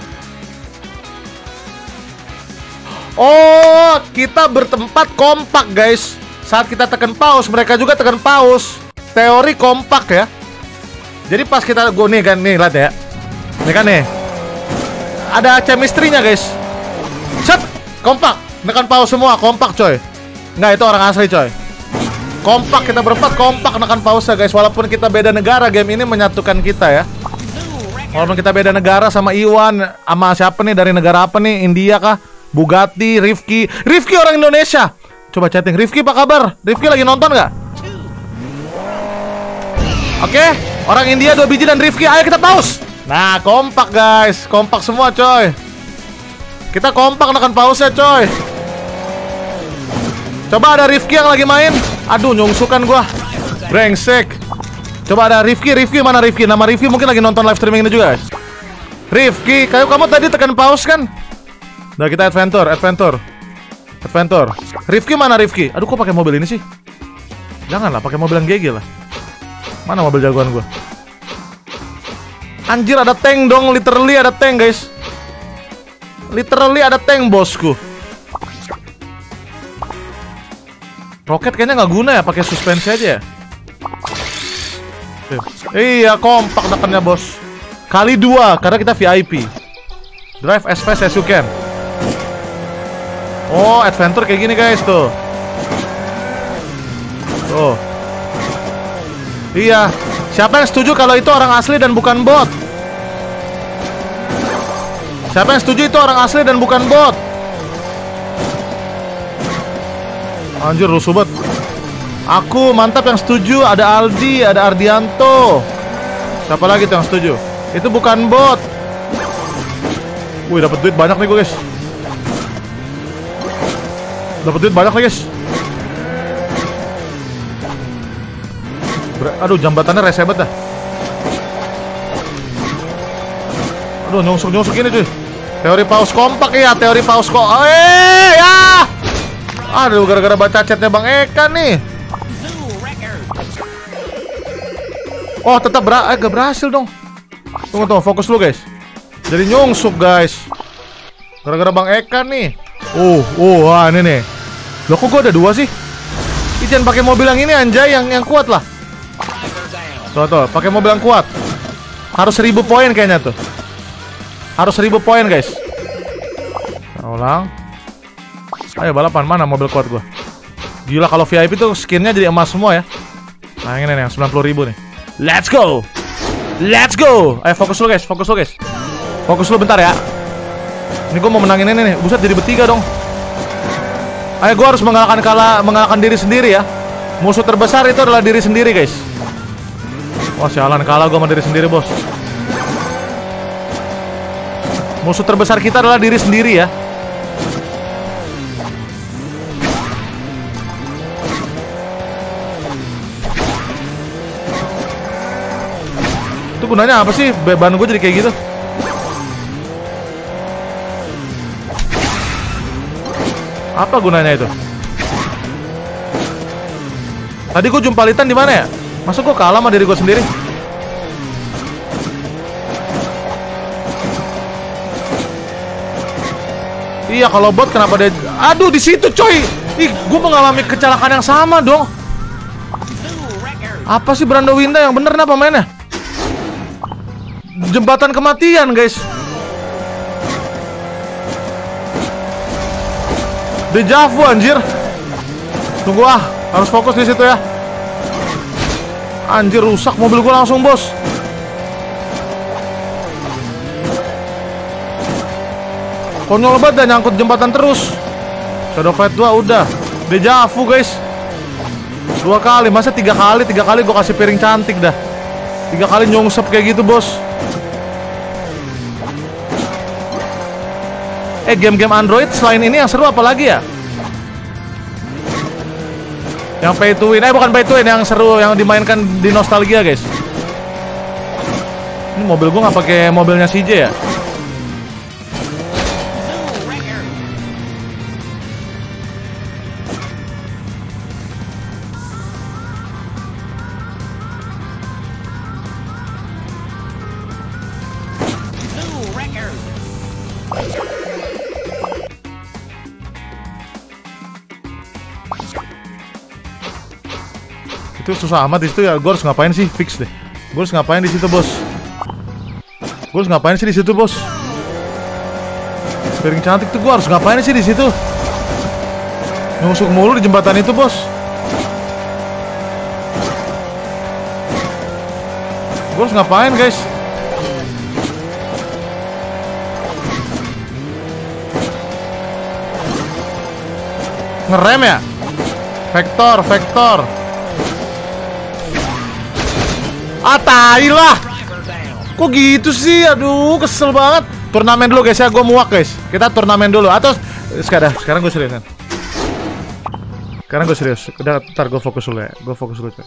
Oh, kita bertempat kompak guys. Saat kita tekan pause, mereka juga tekan pause. Teori kompak ya. Jadi pas kita gue nih kan nih, lihat ya. Nih kan nih. Ada chemistry-nya guys. Set, kompak. Tekan pause semua, kompak coy. Nggak, itu orang asli coy. Kompak, kita berempat kompak nekan pause guys. Walaupun kita beda negara, game ini menyatukan kita ya. Walaupun kita beda negara sama Iwan, sama siapa nih, dari negara apa nih? India kah? Bugatti, Rifki. Rifki orang Indonesia. Coba chatting, Rifki apa kabar? Rifki lagi nonton nggak? Oke, okay. Orang India dua biji dan Rifki, ayo kita pause. Nah, kompak guys, kompak semua coy. Kita kompak nekan pause ya coy. Coba ada Rifki yang lagi main. Aduh, nyungsukan gua. Brengsek. Coba ada Rifki, Rifki mana Rifki? Nama Rifki mungkin lagi nonton live streaming ini juga guys. Rifki, kayak kamu tadi tekan pause kan? Nah, kita adventure, adventure. Adventure. Rifki mana Rifki? Aduh, kok pakai mobil ini sih? Janganlah, pakai mobil yang G G lah. Mana mobil jagoan gua? Anjir, ada tank dong, literally ada tank guys. Literally ada tank bosku. Roket kayaknya nggak guna ya, pakai suspensi aja ya. Iya, kompak nekannya bos. Kali dua, karena kita V I P. Drive as fast as you can. Oh, adventure kayak gini guys tuh. Tuh. Iya. Siapa yang setuju kalau itu orang asli dan bukan bot? Siapa yang setuju itu orang asli dan bukan bot? Anjir, rusuh banget. Aku mantap yang setuju. Ada Aldi, ada Ardianto. Siapa lagi tuh yang setuju? Itu bukan bot. Wih, dapat duit banyak nih gue guys. Dapat duit banyak nih guys. Ber Aduh, jambatannya rese banget dah. Aduh, nyungsuk-nyungsuk ini cuy. Teori pause kompak ya, teori pause kok. Eh, ya. Aduh, gara-gara baca chatnya Bang Eka nih. Oh, tetap ber eh, gak berhasil dong. Tunggu, tunggu, fokus dulu guys. Jadi nyungsuk guys. Gara-gara Bang Eka nih. Uh, uh, wah ini nih. Loh, kok gue ada dua sih? Ih, jangan pakai mobil yang ini anjay, yang yang kuat lah. Tuh, tuh, pakai mobil yang kuat. Harus seribu poin kayaknya tuh. Harus seribu poin guys. Nah, ulang. Ayo balapan, mana mobil kuat gua? Gila, kalau V I P tuh skinnya jadi emas semua ya. Nah, ini nih yang sembilan puluh ribu nih. Let's go. Let's go. Ayo fokus dulu guys, fokus dulu guys. Fokus dulu bentar ya. Ini gua mau menangin ini nih. Buset, jadi bertiga dong. Ayo, gua harus mengalahkan kalah, mengalahkan diri sendiri ya. Musuh terbesar itu adalah diri sendiri guys. Wah, sialan, kalah gua sama diri sendiri bos. Musuh terbesar kita adalah diri sendiri ya. Itu gunanya apa sih? Beban gue jadi kayak gitu. Apa gunanya itu? Tadi gue jumpalitan di mana ya? Masa gue kalah sama diri gue sendiri? Iya, kalau bot kenapa dia? Aduh, di situ coy. Ih, gue mengalami kecelakaan yang sama dong. Apa sih Brando Winda yang bener nih pemainnya? Jembatan kematian guys. Dejavu anjir. Tunggu ah, harus fokus di situ ya. Anjir, rusak mobil gue langsung bos. Konyol banget dan nyangkut jembatan terus. Shadow Fight dua udah. Dejavu guys. Dua kali, masa tiga kali? Tiga kali gue kasih piring cantik dah. Tiga kali nyungsep kayak gitu bos. Eh, game-game Android selain ini yang seru apa lagi ya? Yang pay to win, eh bukan pay to win, yang seru yang dimainkan di nostalgia guys. Ini mobil gua nggak pakai mobilnya C J ya? Itu susah amat di situ ya. Gue harus ngapain sih? Fix deh. Gue harus ngapain di situ, bos? Gue harus ngapain sih di situ, bos? Piring cantik tuh gue harus ngapain sih di situ? Nusuk mulu di jembatan itu, bos. Gue harus ngapain, guys? Ngerem ya? Vektor, vektor. Ah, tai lah. Kok gitu sih? Aduh, kesel banget. Turnamen dulu guys ya, gue muak guys. Kita turnamen dulu. Atau sekarang, sekarang gue serius kan? Sekarang gue serius. Udah, ntar gue fokus dulu ya. Gue fokus dulu.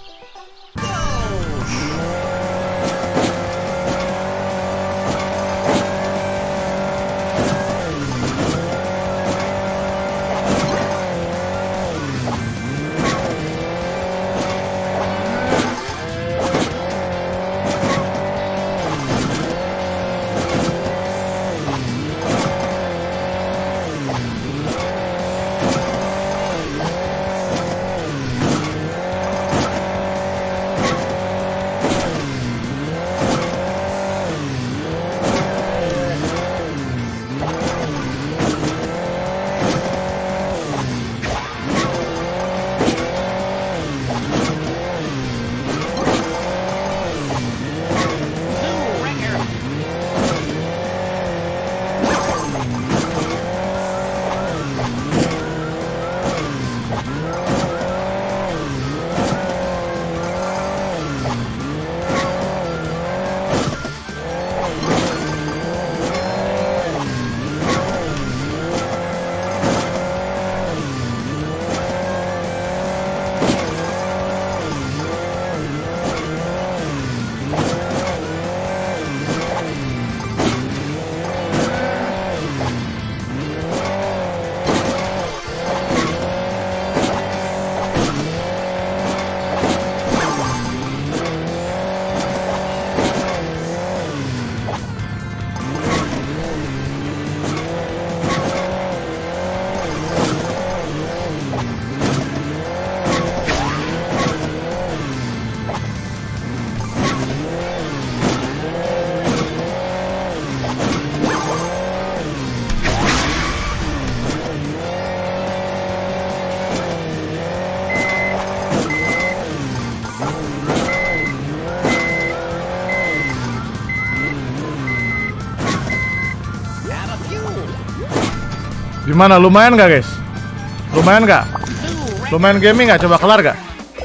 Gimana? Lumayan gak guys? Lumayan gak? Lumayan gaming gak? Coba kelar gak?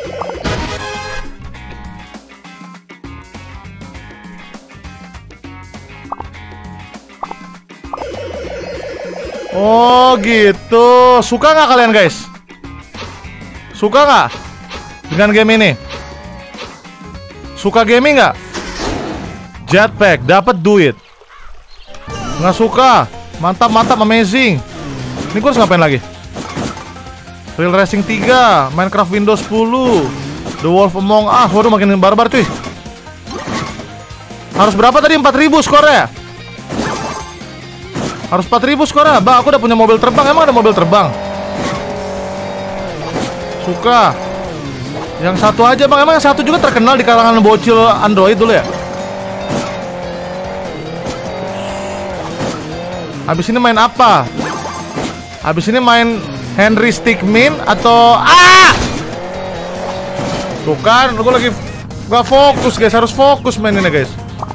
Oh gitu. Suka gak kalian guys? Suka gak dengan game ini? Suka gaming gak? Jetpack, dapat duit. Nggak suka? Mantap, mantap, amazing. Ini gue harus ngapain lagi? Real Racing tiga, Minecraft Windows sepuluh, The Wolf Among Us. Waduh, makin barbar cuy. Harus berapa tadi? empat ribu skornya. Harus empat ribu skornya. Bang, aku udah punya mobil terbang. Emang ada mobil terbang? Suka. Yang satu aja bang. Emang yang satu juga terkenal di kalangan bocil Android dulu ya? Habis ini main apa? Habis ini main Henry Stickmin atau ah? Tuh kan, gue lagi gak fokus guys, harus fokus maininnya guys.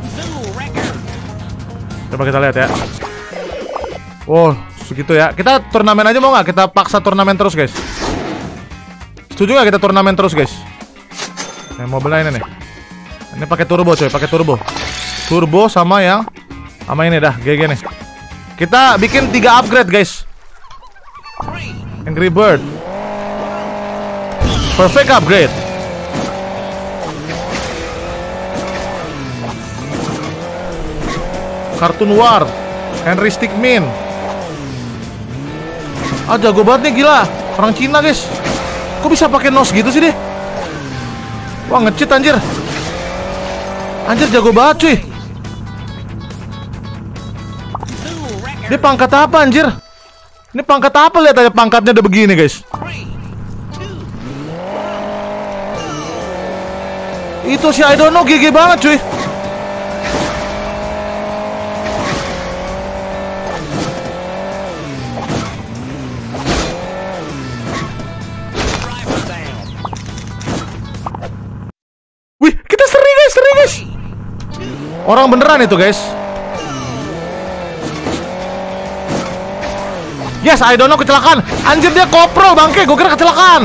Coba kita lihat ya. Oh, segitu ya. Kita turnamen aja mau nggak? Kita paksa turnamen terus guys. Setuju nggak kita turnamen terus guys? Nah, mobilnya ini nih. Ini pakai turbo coy, pakai turbo. Turbo sama yang sama ini dah, G G nih. Kita bikin tiga upgrade guys. Angry Bird. Perfect upgrade. Cartoon War, Henry Stickmin. Ah, jago banget nih, gila. Orang Cina, guys. Kok bisa pakai nose gitu sih deh? Wah, nge-cheat anjir. Anjir, jago banget cuy. Dia pangkat apa anjir? Ini pangkat apa? Lihat aja pangkatnya udah begini, guys. Itu si I don't know G G banget cuy. Wih, kita seri guys, seri guys. Orang beneran itu guys. Yes, I don't know kecelakaan. Anjir, dia kopro bangke, gue kira kecelakaan.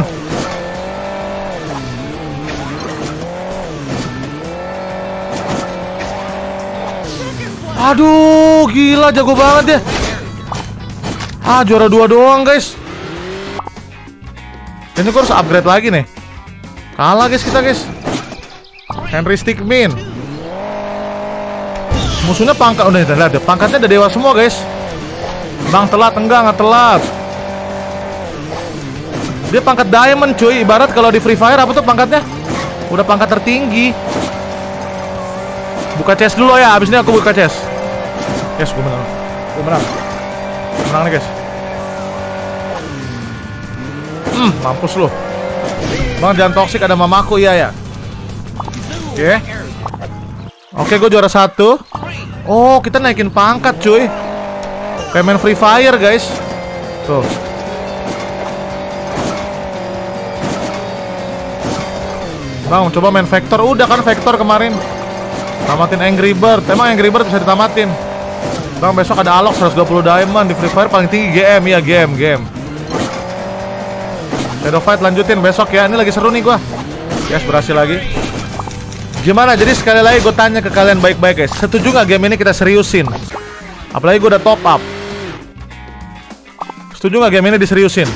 Aduh, gila, jago banget ya. Ah, juara dua doang guys. Kayaknya gue harus upgrade lagi nih. Kalah guys kita guys. Henry Stickmin. Musuhnya pangkat udah lihat deh, pangkatnya udah dewa semua guys. Bang telat, enggak, nggak telat. Dia pangkat diamond cuy. Ibarat kalau di Free Fire apa tuh pangkatnya? Udah pangkat tertinggi. Buka chest dulu ya, abis ini aku buka chest. Guys, gue menang. Gue menang. Menang nih guys. Hmm, mampus lu. Bang, jangan toksik, ada mamaku, iya ya. Oke okay. Oke, okay, gue juara satu. Oh, kita naikin pangkat cuy. Kayak main Free Fire guys. Tuh. Bang, coba main Vector. Udah kan Vector kemarin. Tamatin Angry Bird. Emang Angry Bird bisa ditamatin. Bang, besok ada Alok seratus dua puluh diamond. Di Free Fire paling tinggi G M. Ya, game, game. Shadow Fight lanjutin besok ya. Ini lagi seru nih gua. Yes, berhasil lagi. Gimana? Jadi sekali lagi gue tanya ke kalian baik-baik guys. Setuju nggak game ini kita seriusin? Apalagi gue udah top up. Setuju nggak game ini diseriusin?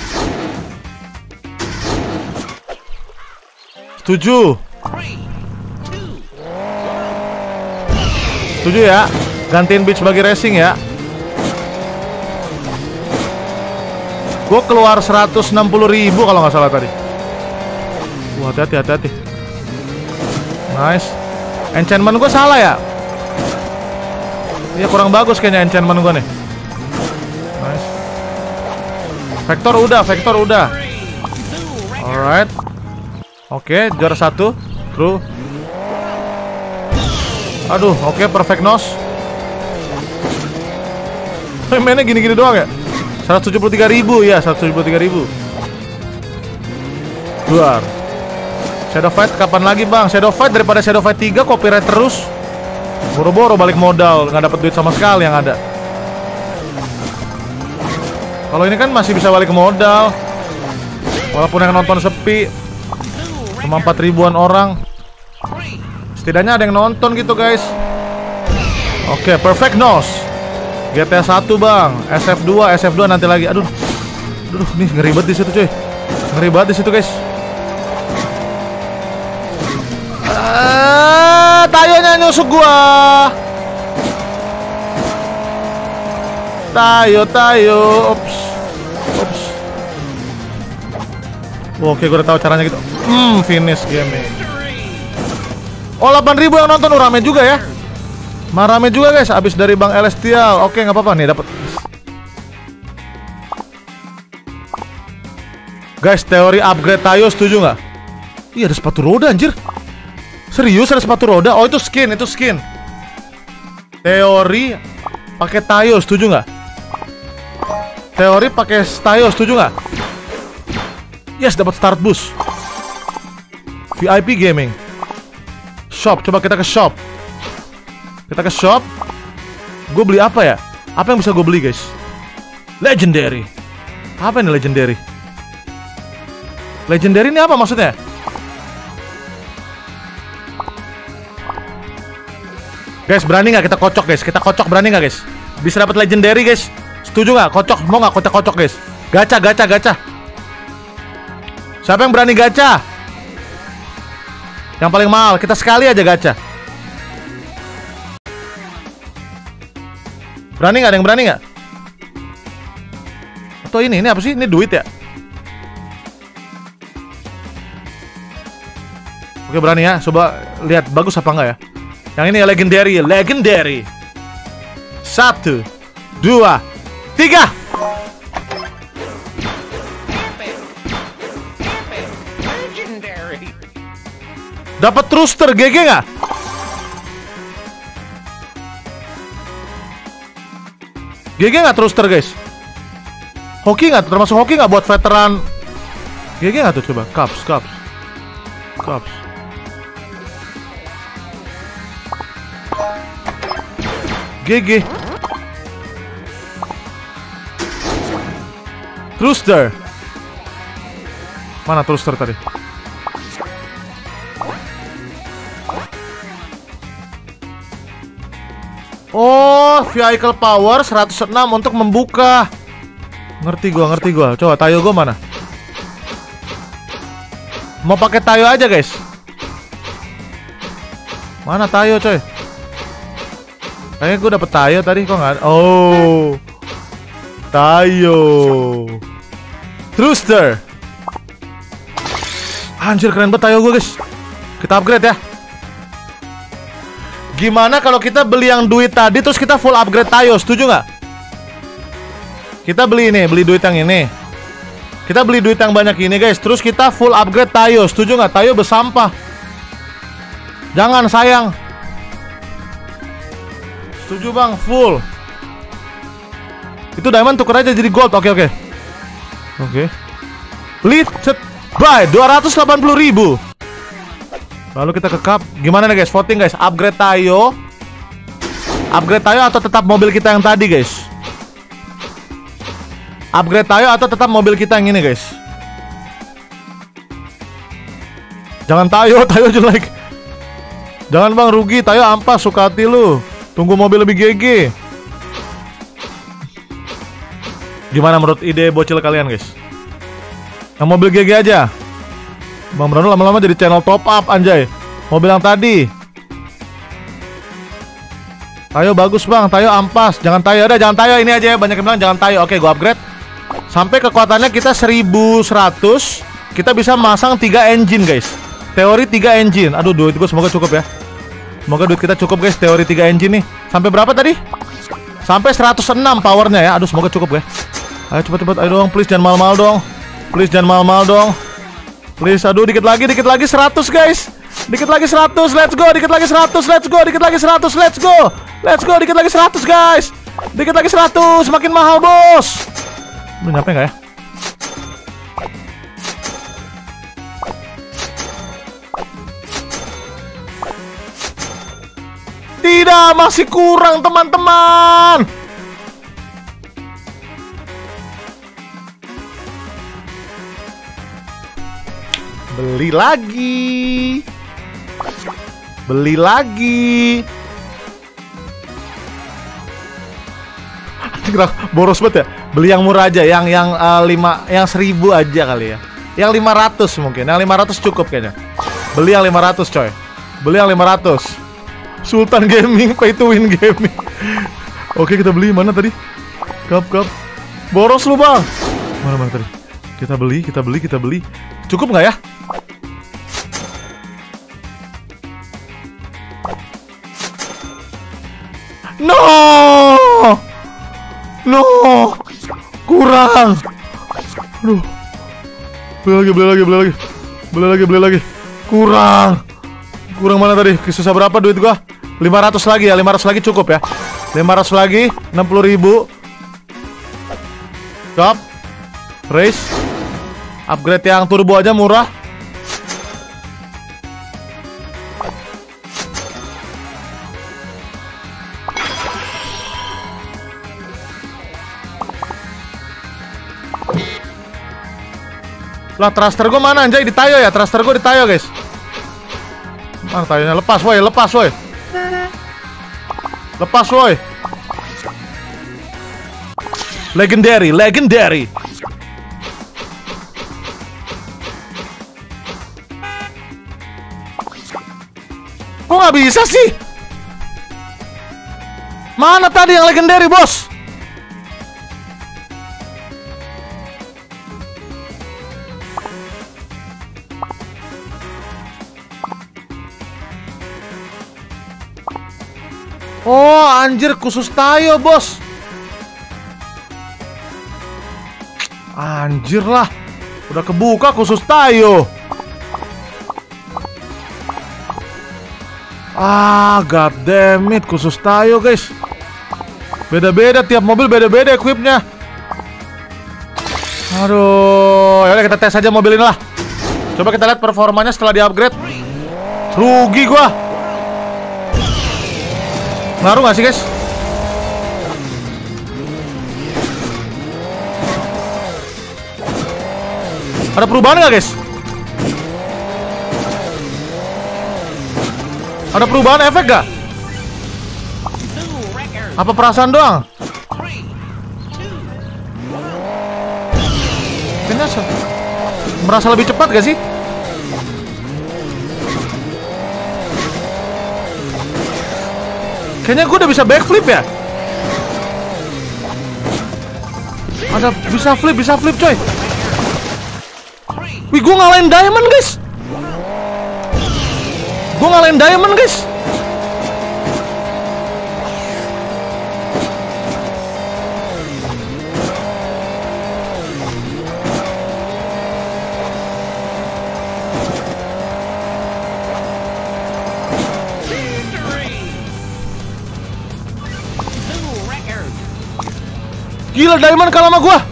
Setuju. Setuju ya. Gantiin beach bagi racing ya. Gue keluar seratus enam puluh ribu kalau nggak salah tadi. Wah, hati-hati, hati-hati. Nice. Enchantment gue salah ya? Iya, kurang bagus kayaknya enchantment gue nih. Nice. Vector udah, Vector udah. Alright. Oke, okay, juara satu. True. Aduh, oke, okay, perfect nose. Mainnya gini-gini doang ya? seratus tujuh puluh tiga ribu ya, seratus tujuh puluh tiga ribu. Luar. Shadow Fight kapan lagi bang? Shadow Fight daripada Shadow Fight tiga copyright terus. Boro-boro balik modal, nggak dapet duit sama sekali yang ada. Kalau ini kan masih bisa balik modal. Walaupun yang nonton sepi, cuma empat ribuan orang. Setidaknya ada yang nonton gitu guys. Oke, okay, perfect nose. G T A satu bang, S F dua, S F dua nanti lagi. Aduh, aduh, nih ngeri banget di situ cuy, ngeri banget di situ guys. Ah, Tayonya nyusuk gua. Tayo, Tayo, ops, ops. Oke, gue udah tahu caranya gitu. Hmm, finish game. Oh, delapan ribu yang nonton, oh, rame juga ya. Marame juga guys, abis dari Bang Elestial. Oke, nggak apa-apa nih, dapat. Guys, teori upgrade Tayo setuju nggak? Iya, ada sepatu roda anjir. Serius ada sepatu roda? Oh, itu skin, itu skin. Teori pakai Tayo setuju nggak? Teori pakai Tayo setuju nggak? Yes, dapat start boost. V I P gaming. Shop, coba kita ke shop. Kita ke shop. Gue beli apa ya? Apa yang bisa gue beli guys? Legendary. Apa ini legendary? Legendary ini apa maksudnya? Guys, berani nggak kita kocok guys? Kita kocok berani nggak guys? Bisa dapat legendary guys? Setuju nggak? Kocok, mau nggak kocok-kocok guys? Gacha, gacha, gacha. Siapa yang berani gacha? Yang paling mahal, kita sekali aja gacha. Berani nggak? Ada yang berani nggak? Atau ini, ini apa sih? Ini duit ya? Oke, berani ya. Coba lihat bagus apa enggak ya. Yang ini ya legendary, legendary. Satu, dua, tiga. Dapat Truster, G G nggak? G G nggak Truster guys? Hoki nggak? Termasuk hoki nggak buat veteran? G G nggak tuh coba? Cups, cups, cups. G G. Truster. Mana Truster tadi? Oh, vehicle power seratus enam untuk membuka. Ngerti gua, ngerti gua. Coba Tayo gua mana? Mau pakai Tayo aja, guys. Mana Tayo, coy? Kayaknya gue dapet Tayo tadi, kok nggak ada? Oh, Tayo, Truster. Anjir, keren banget Tayo gue guys. Kita upgrade ya. Gimana kalau kita beli yang duit tadi terus kita full upgrade Tayo? Setuju nggak? Kita beli ini, beli duit yang ini. Kita beli duit yang banyak ini guys. Terus kita full upgrade Tayo. Setuju nggak? Tayo bersampah. Jangan sayang. Setuju bang, full. Itu diamond tuker aja jadi gold. Oke oke. Oke. Beli, set, buy dua ratus delapan puluh ribu. Lalu kita ke cup. Gimana nih guys? Voting guys. Upgrade Tayo. Upgrade Tayo atau tetap mobil kita yang tadi guys? Upgrade Tayo atau tetap mobil kita yang ini guys? Jangan Tayo, Tayo jelek. Jangan bang, rugi. Tayo ampas, suka hati lu. Tunggu mobil lebih G G. Gimana menurut ide bocil kalian guys? Yang mobil G G aja. Bang Brando lama-lama jadi channel top up anjay. Mobil yang tadi. Tayo bagus bang, Tayo ampas. Jangan Tayo, ada jangan Tayo, ini aja ya. Banyak yang bilang jangan Tayo. Oke, gua upgrade. Sampai kekuatannya kita seribu seratus. Kita bisa masang tiga engine guys. Teori tiga engine. Aduh, duit gue semoga cukup ya. Semoga duit kita cukup guys. Teori tiga engine nih. Sampai berapa tadi? Sampai seratus enam powernya ya. Aduh, semoga cukup ya. Ayo cepat-cepat, ayo dong, please jangan mahal-mahal dong. Please jangan mahal-mahal dong. Please, aduh, dikit lagi, dikit lagi seratus guys. Dikit lagi seratus, let's go. Dikit lagi seratus, let's go. Dikit lagi seratus, let's go. Let's go, dikit lagi seratus guys. Dikit lagi seratus, makin mahal bos. Udah nyampe nggak ya? Tidak, masih kurang teman-teman. Beli lagi. Beli lagi. Boros banget ya. Beli yang murah aja, yang yang uh, lima, yang seribu aja kali ya. Yang lima ratus mungkin. Yang lima ratus cukup kayaknya. Beli yang lima ratus coy. Beli yang lima ratus. Sultan Gaming, pay to win gaming. Oke, kita beli mana tadi? Cup, cup. Boros lu bang. Mana mana tadi? Kita beli, kita beli, kita beli. Cukup nggak ya? No, no, kurang. Aduh. Beli lagi, beli lagi, beli lagi, beli lagi, beli lagi. Kurang. Kurang mana tadi? Susah berapa duit gua? lima ratus lagi ya, lima ratus lagi cukup ya. lima ratus lagi, enam puluh ribu. Stop. Race. Upgrade yang turbo aja murah. Lah, thruster gue mana anjay? Di Tayo ya? Thruster gue di Tayo guys. Mana Tayonya? Lepas woi, lepas woi. Lepas woi. Legendary, legendary. Kok nggak bisa sih? Mana tadi yang legendary, bos? Oh, anjir, khusus Tayo, bos. Anjir lah. Udah kebuka khusus Tayo. Ah, god damn it, khusus Tayo, guys. Beda-beda, tiap mobil beda-beda equipnya. Aduh, yaudah kita tes aja mobil ini lah. Coba kita lihat performanya setelah di-upgrade. Rugi gua. Ngaruh gak sih, guys? Ada perubahan gak, guys? Ada perubahan efek gak? Apa perasaan doang? Kayaknya merasa lebih cepat gak sih? Kayaknya gue udah bisa backflip ya? Ada bisa flip, bisa flip coy. Wih, gue ngalahin Diamond, guys. Gue ngalahin Diamond, guys. Gila, Diamond kalah sama gua.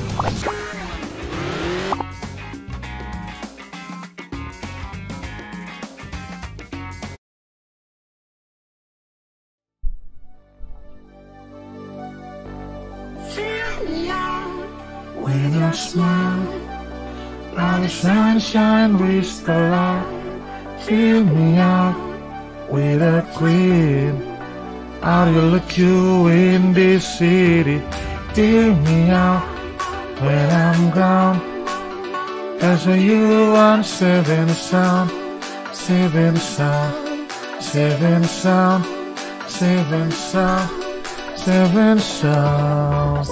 When you smile, all the sunshine reaches the light. Fill me out with a queen. Are you look you in this city? Fill me out when I'm gone. Cause you want seven sound, seven sound, seven sound, seven sound, seven sound.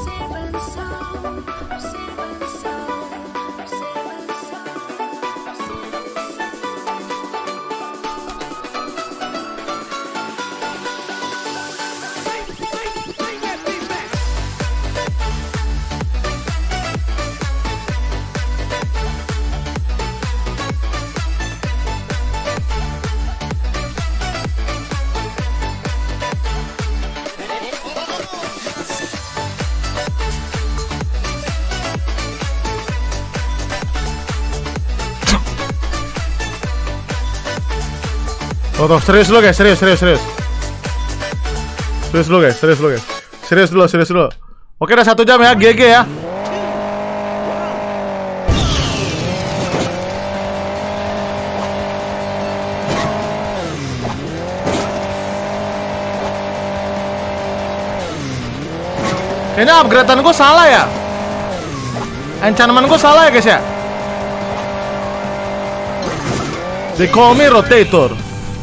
Oh, toh, serius dulu guys, serius, serius, serius. Serius dulu guys, serius dulu guys. Serius dulu, serius dulu. Oke, udah satu jam ya, G G ya. Kayaknya upgradean gue salah ya. Enchantment gue salah ya guys ya. They call me rotator.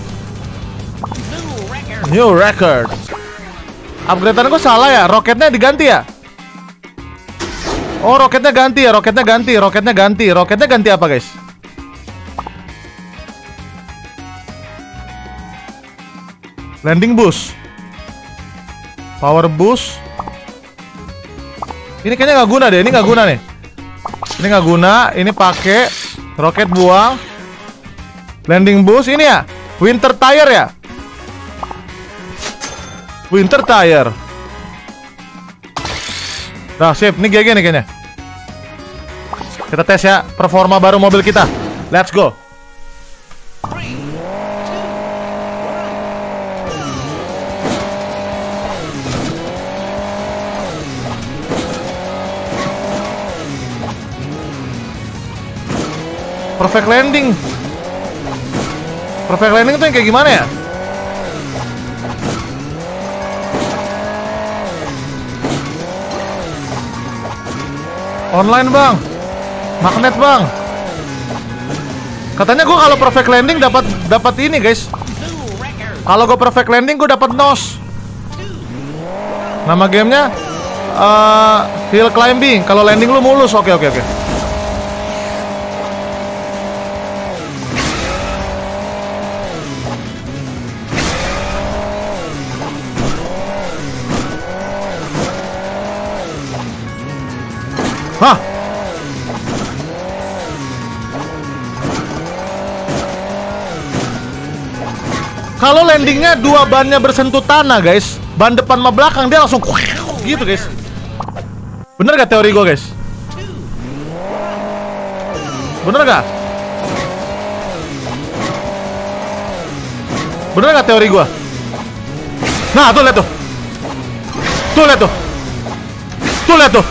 New record. Upgradean gue salah ya. Roketnya diganti ya. Oh, roketnya ganti ya. Roketnya ganti. Roketnya ganti. Roketnya ganti apa guys? Landing boost. Power boost. Ini kayaknya nggak guna deh. Ini nggak guna nih. Ini nggak guna. Ini pakai roket buang. Landing boost ini ya. Winter tire ya. Winter tire. Nah, sip. Ini G G nih kayaknya. Kita tes ya performa baru mobil kita. Let's go. Perfect landing. Perfect landing itu yang kayak gimana ya? Online bang, magnet bang. Katanya gue kalau perfect landing dapat dapat ini guys. Kalau gue perfect landing gue dapat nos. Nama gamenya uh, Hill Climbing. Kalau landing lu mulus. Oke oke oke. Hah? Kalau landingnya dua bannya bersentuh tanah guys, ban depan sama belakang dia langsung gitu guys. Bener gak teori gue guys? Bener gak? Bener gak teori gue? Nah tuh lihat tuh. Tuh lihat tuh. Tuh lihat tuh.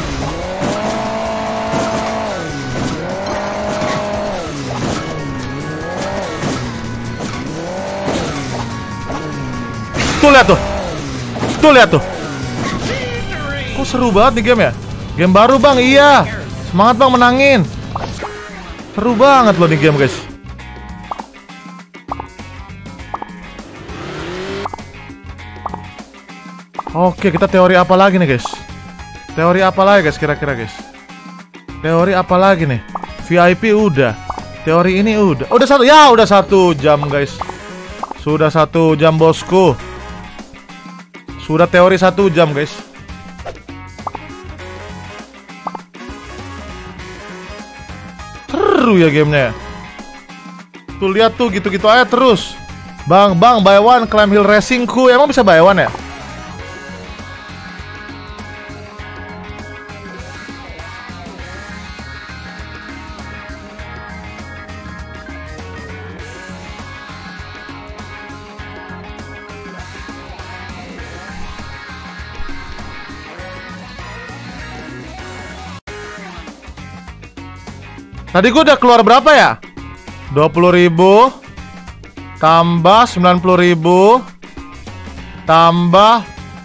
Tuh lihat tuh. Tuh lihat tuh. Kok seru banget nih game ya? Game baru bang, iya. Semangat bang menangin. Seru banget loh nih game guys. Oke, kita teori apa lagi nih guys? Teori apa lagi guys kira-kira guys? Teori apa lagi nih? V I P udah. Teori ini udah. Udah satu, ya udah satu jam guys. Sudah satu jam bosku. Sudah teori satu jam guys. Seru ya gamenya. Tuh lihat tuh gitu-gitu aja terus. Bang, bang, buy one climb hill racingku. Emang bisa buy one ya? Tadi gue udah keluar berapa ya? dua puluh ribu tambah sembilan puluh ribu tambah.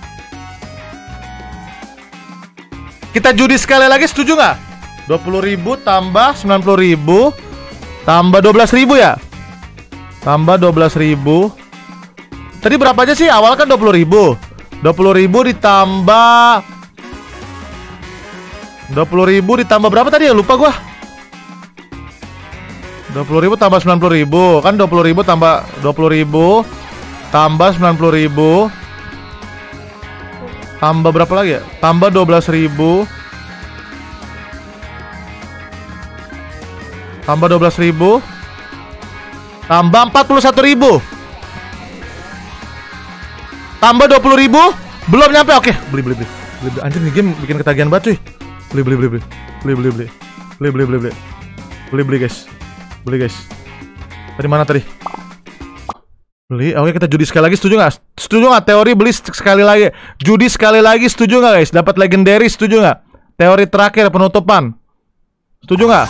Kita judi sekali lagi, setuju nggak? dua puluh ribu tambah sembilan puluh ribu tambah dua belas ribu ya? Tambah dua belas ribu. Tadi berapa aja sih? Awal kan dua puluh ribu. dua puluh ribu ditambah dua puluh ribu ditambah berapa tadi ya? Lupa gua. dua puluh ribu tambah sembilan puluh ribu. Kan dua puluh ribu tambah dua puluh ribu tambah sembilan puluh ribu tambah berapa lagi ya? Tambah dua belas ribu tambah dua belas ribu tambah empat puluh satu ribu tambah dua puluh ribu. Belum nyampe. Oke, beli beli beli. Beli, beli. Anjir nih game bikin ketagihan banget cuy. Beli beli beli beli. Beli beli beli. Beli beli beli beli. Beli beli guys. Beli guys. Tadi mana tadi? Beli. Oke, kita judi sekali lagi, setuju nggak? Setuju nggak? Teori beli sekali lagi. Judi sekali lagi, setuju nggak guys? Dapat legendary, setuju nggak? Teori terakhir penutupan. Setuju nggak?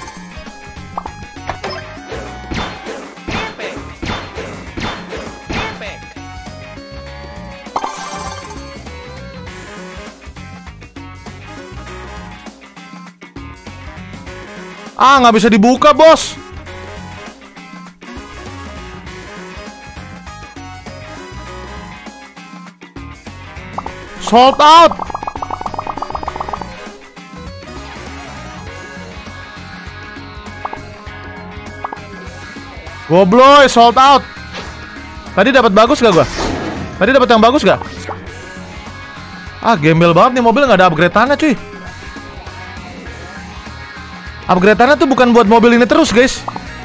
Ah, nggak bisa dibuka bos. Sold out. Gobloy, sold out. Tadi dapat bagus gak gua? Tadi dapat yang bagus gak? Ah, gembel banget nih mobil, nggak ada upgrade-annya cuy. Upgrade-annya tuh bukan buat mobil ini terus guys.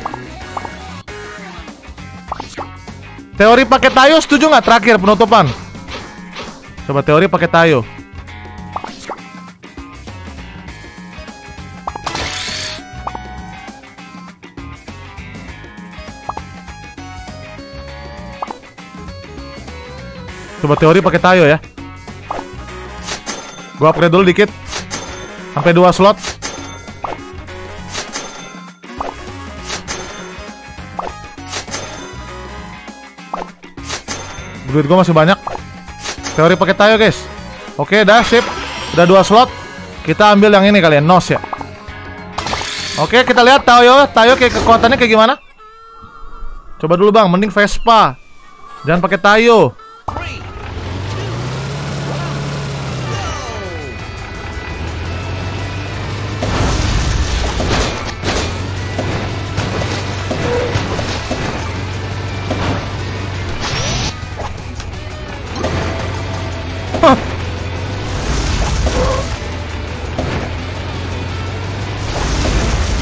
Teori pakai tayo, setuju nggak? Terakhir penutupan. Coba teori pakai tayo. Coba teori pakai tayo ya. Gua upgrade dulu dikit. Sampai dua slot. Duit gua masih banyak. Teori pakai tayo guys. Oke, dah sip. Udah dua slot. Kita ambil yang ini kalian, nos ya. Oke, kita lihat tayo, tayo kayak kekuatannya kayak gimana. Coba dulu bang, mending Vespa. Jangan pakai tayo.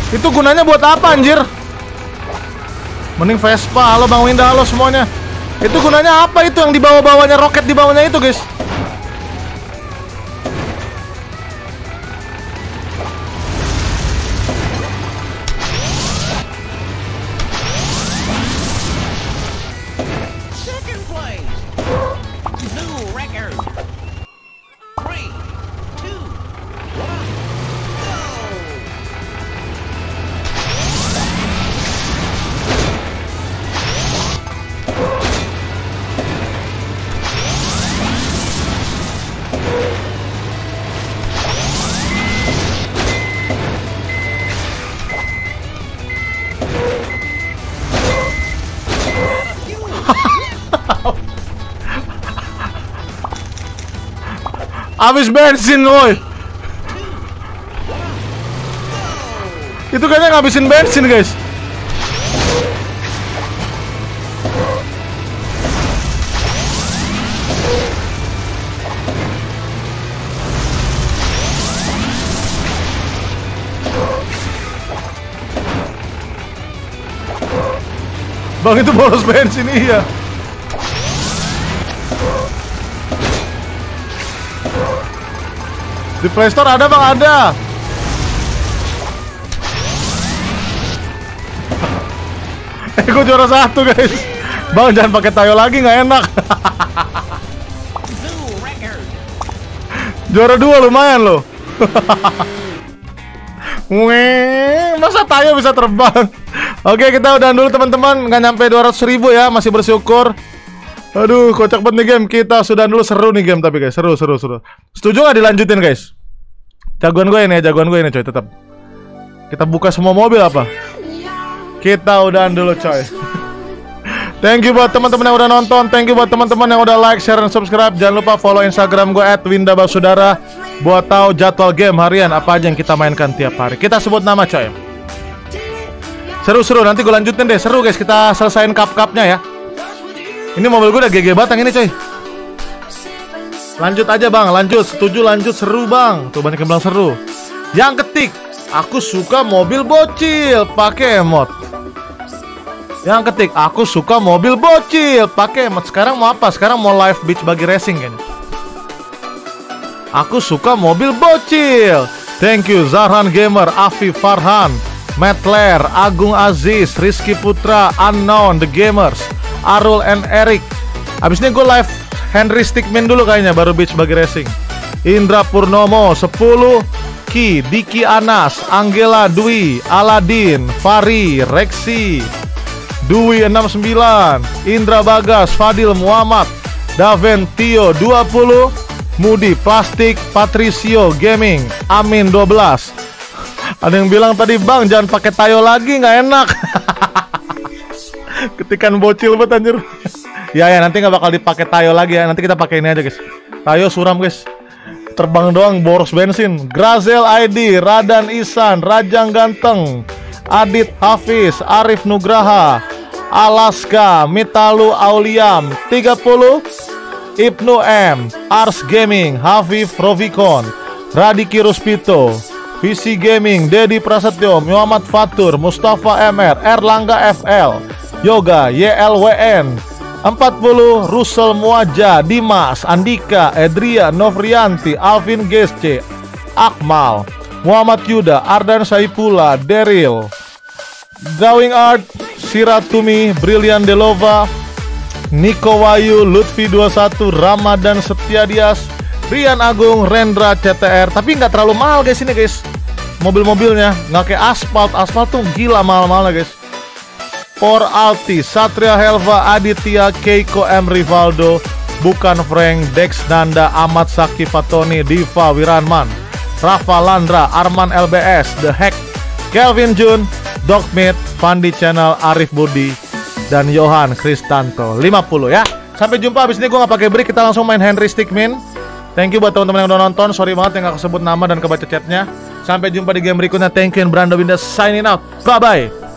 Itu gunanya buat apa anjir? Mending Vespa. Halo Bang Winda, halo semuanya. Itu gunanya apa itu yang di bawah-bawahnya, roket di bawahnya itu guys? Habis bensin woi. Itu kayaknya ngabisin bensin guys. Bang itu boros bensin iya. Di Play Store ada bang, ada. Eh gue juara satu guys. Bang jangan pakai tayo lagi, nggak enak. Juara dua lumayan loh. Wih, masa tayo bisa terbang? Oke kita udah dulu teman-teman, nggak nyampe dua ratus ribu ya, masih bersyukur. Aduh, kocak banget nih game. Kita sudah dulu seru nih game tapi guys, seru seru seru. Setuju nggak dilanjutin guys? Jagoan gue ini, jagoan gue ini coy, tetap. Kita buka semua mobil apa? Kita udahan dulu coy. Thank you buat teman-teman yang udah nonton, thank you buat teman-teman yang udah like, share, dan subscribe. Jangan lupa follow Instagram gue at winda basudara buat tahu jadwal game harian apa aja yang kita mainkan tiap hari. Kita sebut nama coy. Seru-seru, nanti gue lanjutin deh, seru guys. Kita selesain cup-cupnya ya. Ini mobil gue udah G G batang ini coy. Lanjut aja bang, lanjut, setuju lanjut, seru bang. Tuh banyak yang bilang seru. Yang ketik, aku suka mobil bocil pakai emot. Yang ketik, aku suka mobil bocil pakai emot. Sekarang mau apa? Sekarang mau live beach bagi racing kan? Aku suka mobil bocil. Thank you Zarhan Gamer, Afi Farhan, Metler, Agung Aziz, Rizky Putra, Unknown, The Gamers, Arul and Eric. Abis ini gue live Henry Stickmin dulu kayaknya, baru beach bagi racing. Indra Purnomo sepuluh, Ki, Diki Anas, Angela Dwi, Aladin, Fari, Rexi, Dwi enam sembilan, Indra Bagas, Fadil Muhammad, Daven Tio dua puluh, Mudi Plastik, Patricio Gaming, Amin dua belas. Ada yang bilang tadi bang jangan pakai tayo lagi, nggak enak. Ketikan bocil banget anjir. Ya ya nanti nggak bakal dipakai tayo lagi ya. Nanti kita pakai ini aja guys. Tayo suram guys. Terbang doang boros bensin. Grazel I D, Radan Isan, Rajang Ganteng, Adit Hafiz, Arif Nugraha, Alaska, Mitalu Auliam tiga puluh, Ibnu M, Ars Gaming, Hafif Rovikon, Radiki Ruspito, P C Gaming, Dedi Prasetyo, Muhammad Fatur, Mustafa M R, Erlangga F L, Yoga, Y L W N empat puluh, Rusel Muaja, Dimas, Andika, Edria, Novrianti, Alvin Gesce, Akmal, Muhammad Yuda, Ardan Saipula, Daryl, Drawing Art, Siratumi, Brilian Delova, Niko Wayu, Lutfi dua puluh satu, Ramadan Setiadias, Rian Agung, Rendra C T R. Tapi nggak terlalu mahal guys ini guys. Mobil-mobilnya nggak kayak aspal, aspal tuh gila mahal-mahalnya guys. Por Alti, Satria Helva, Aditya, Keiko M Rivaldo, Bukan Frank, Dex Nanda, Ahmad Saki Fatoni, Diva Wiranman, Rafa Landra, Arman L B S, The Hack, Kelvin Jun, Dogmeat, Fandi Channel, Arif Budi, dan Johan Kristanto lima puluh ya. Sampai jumpa. Abis ini gue nggak pakai break, kita langsung main Henry Stickmin. Thank you buat teman-teman yang udah nonton. Sorry banget yang gak kesebut nama dan kebaca chatnya. Sampai jumpa di game berikutnya. Thank you and Brando Winda signing out. Bye bye.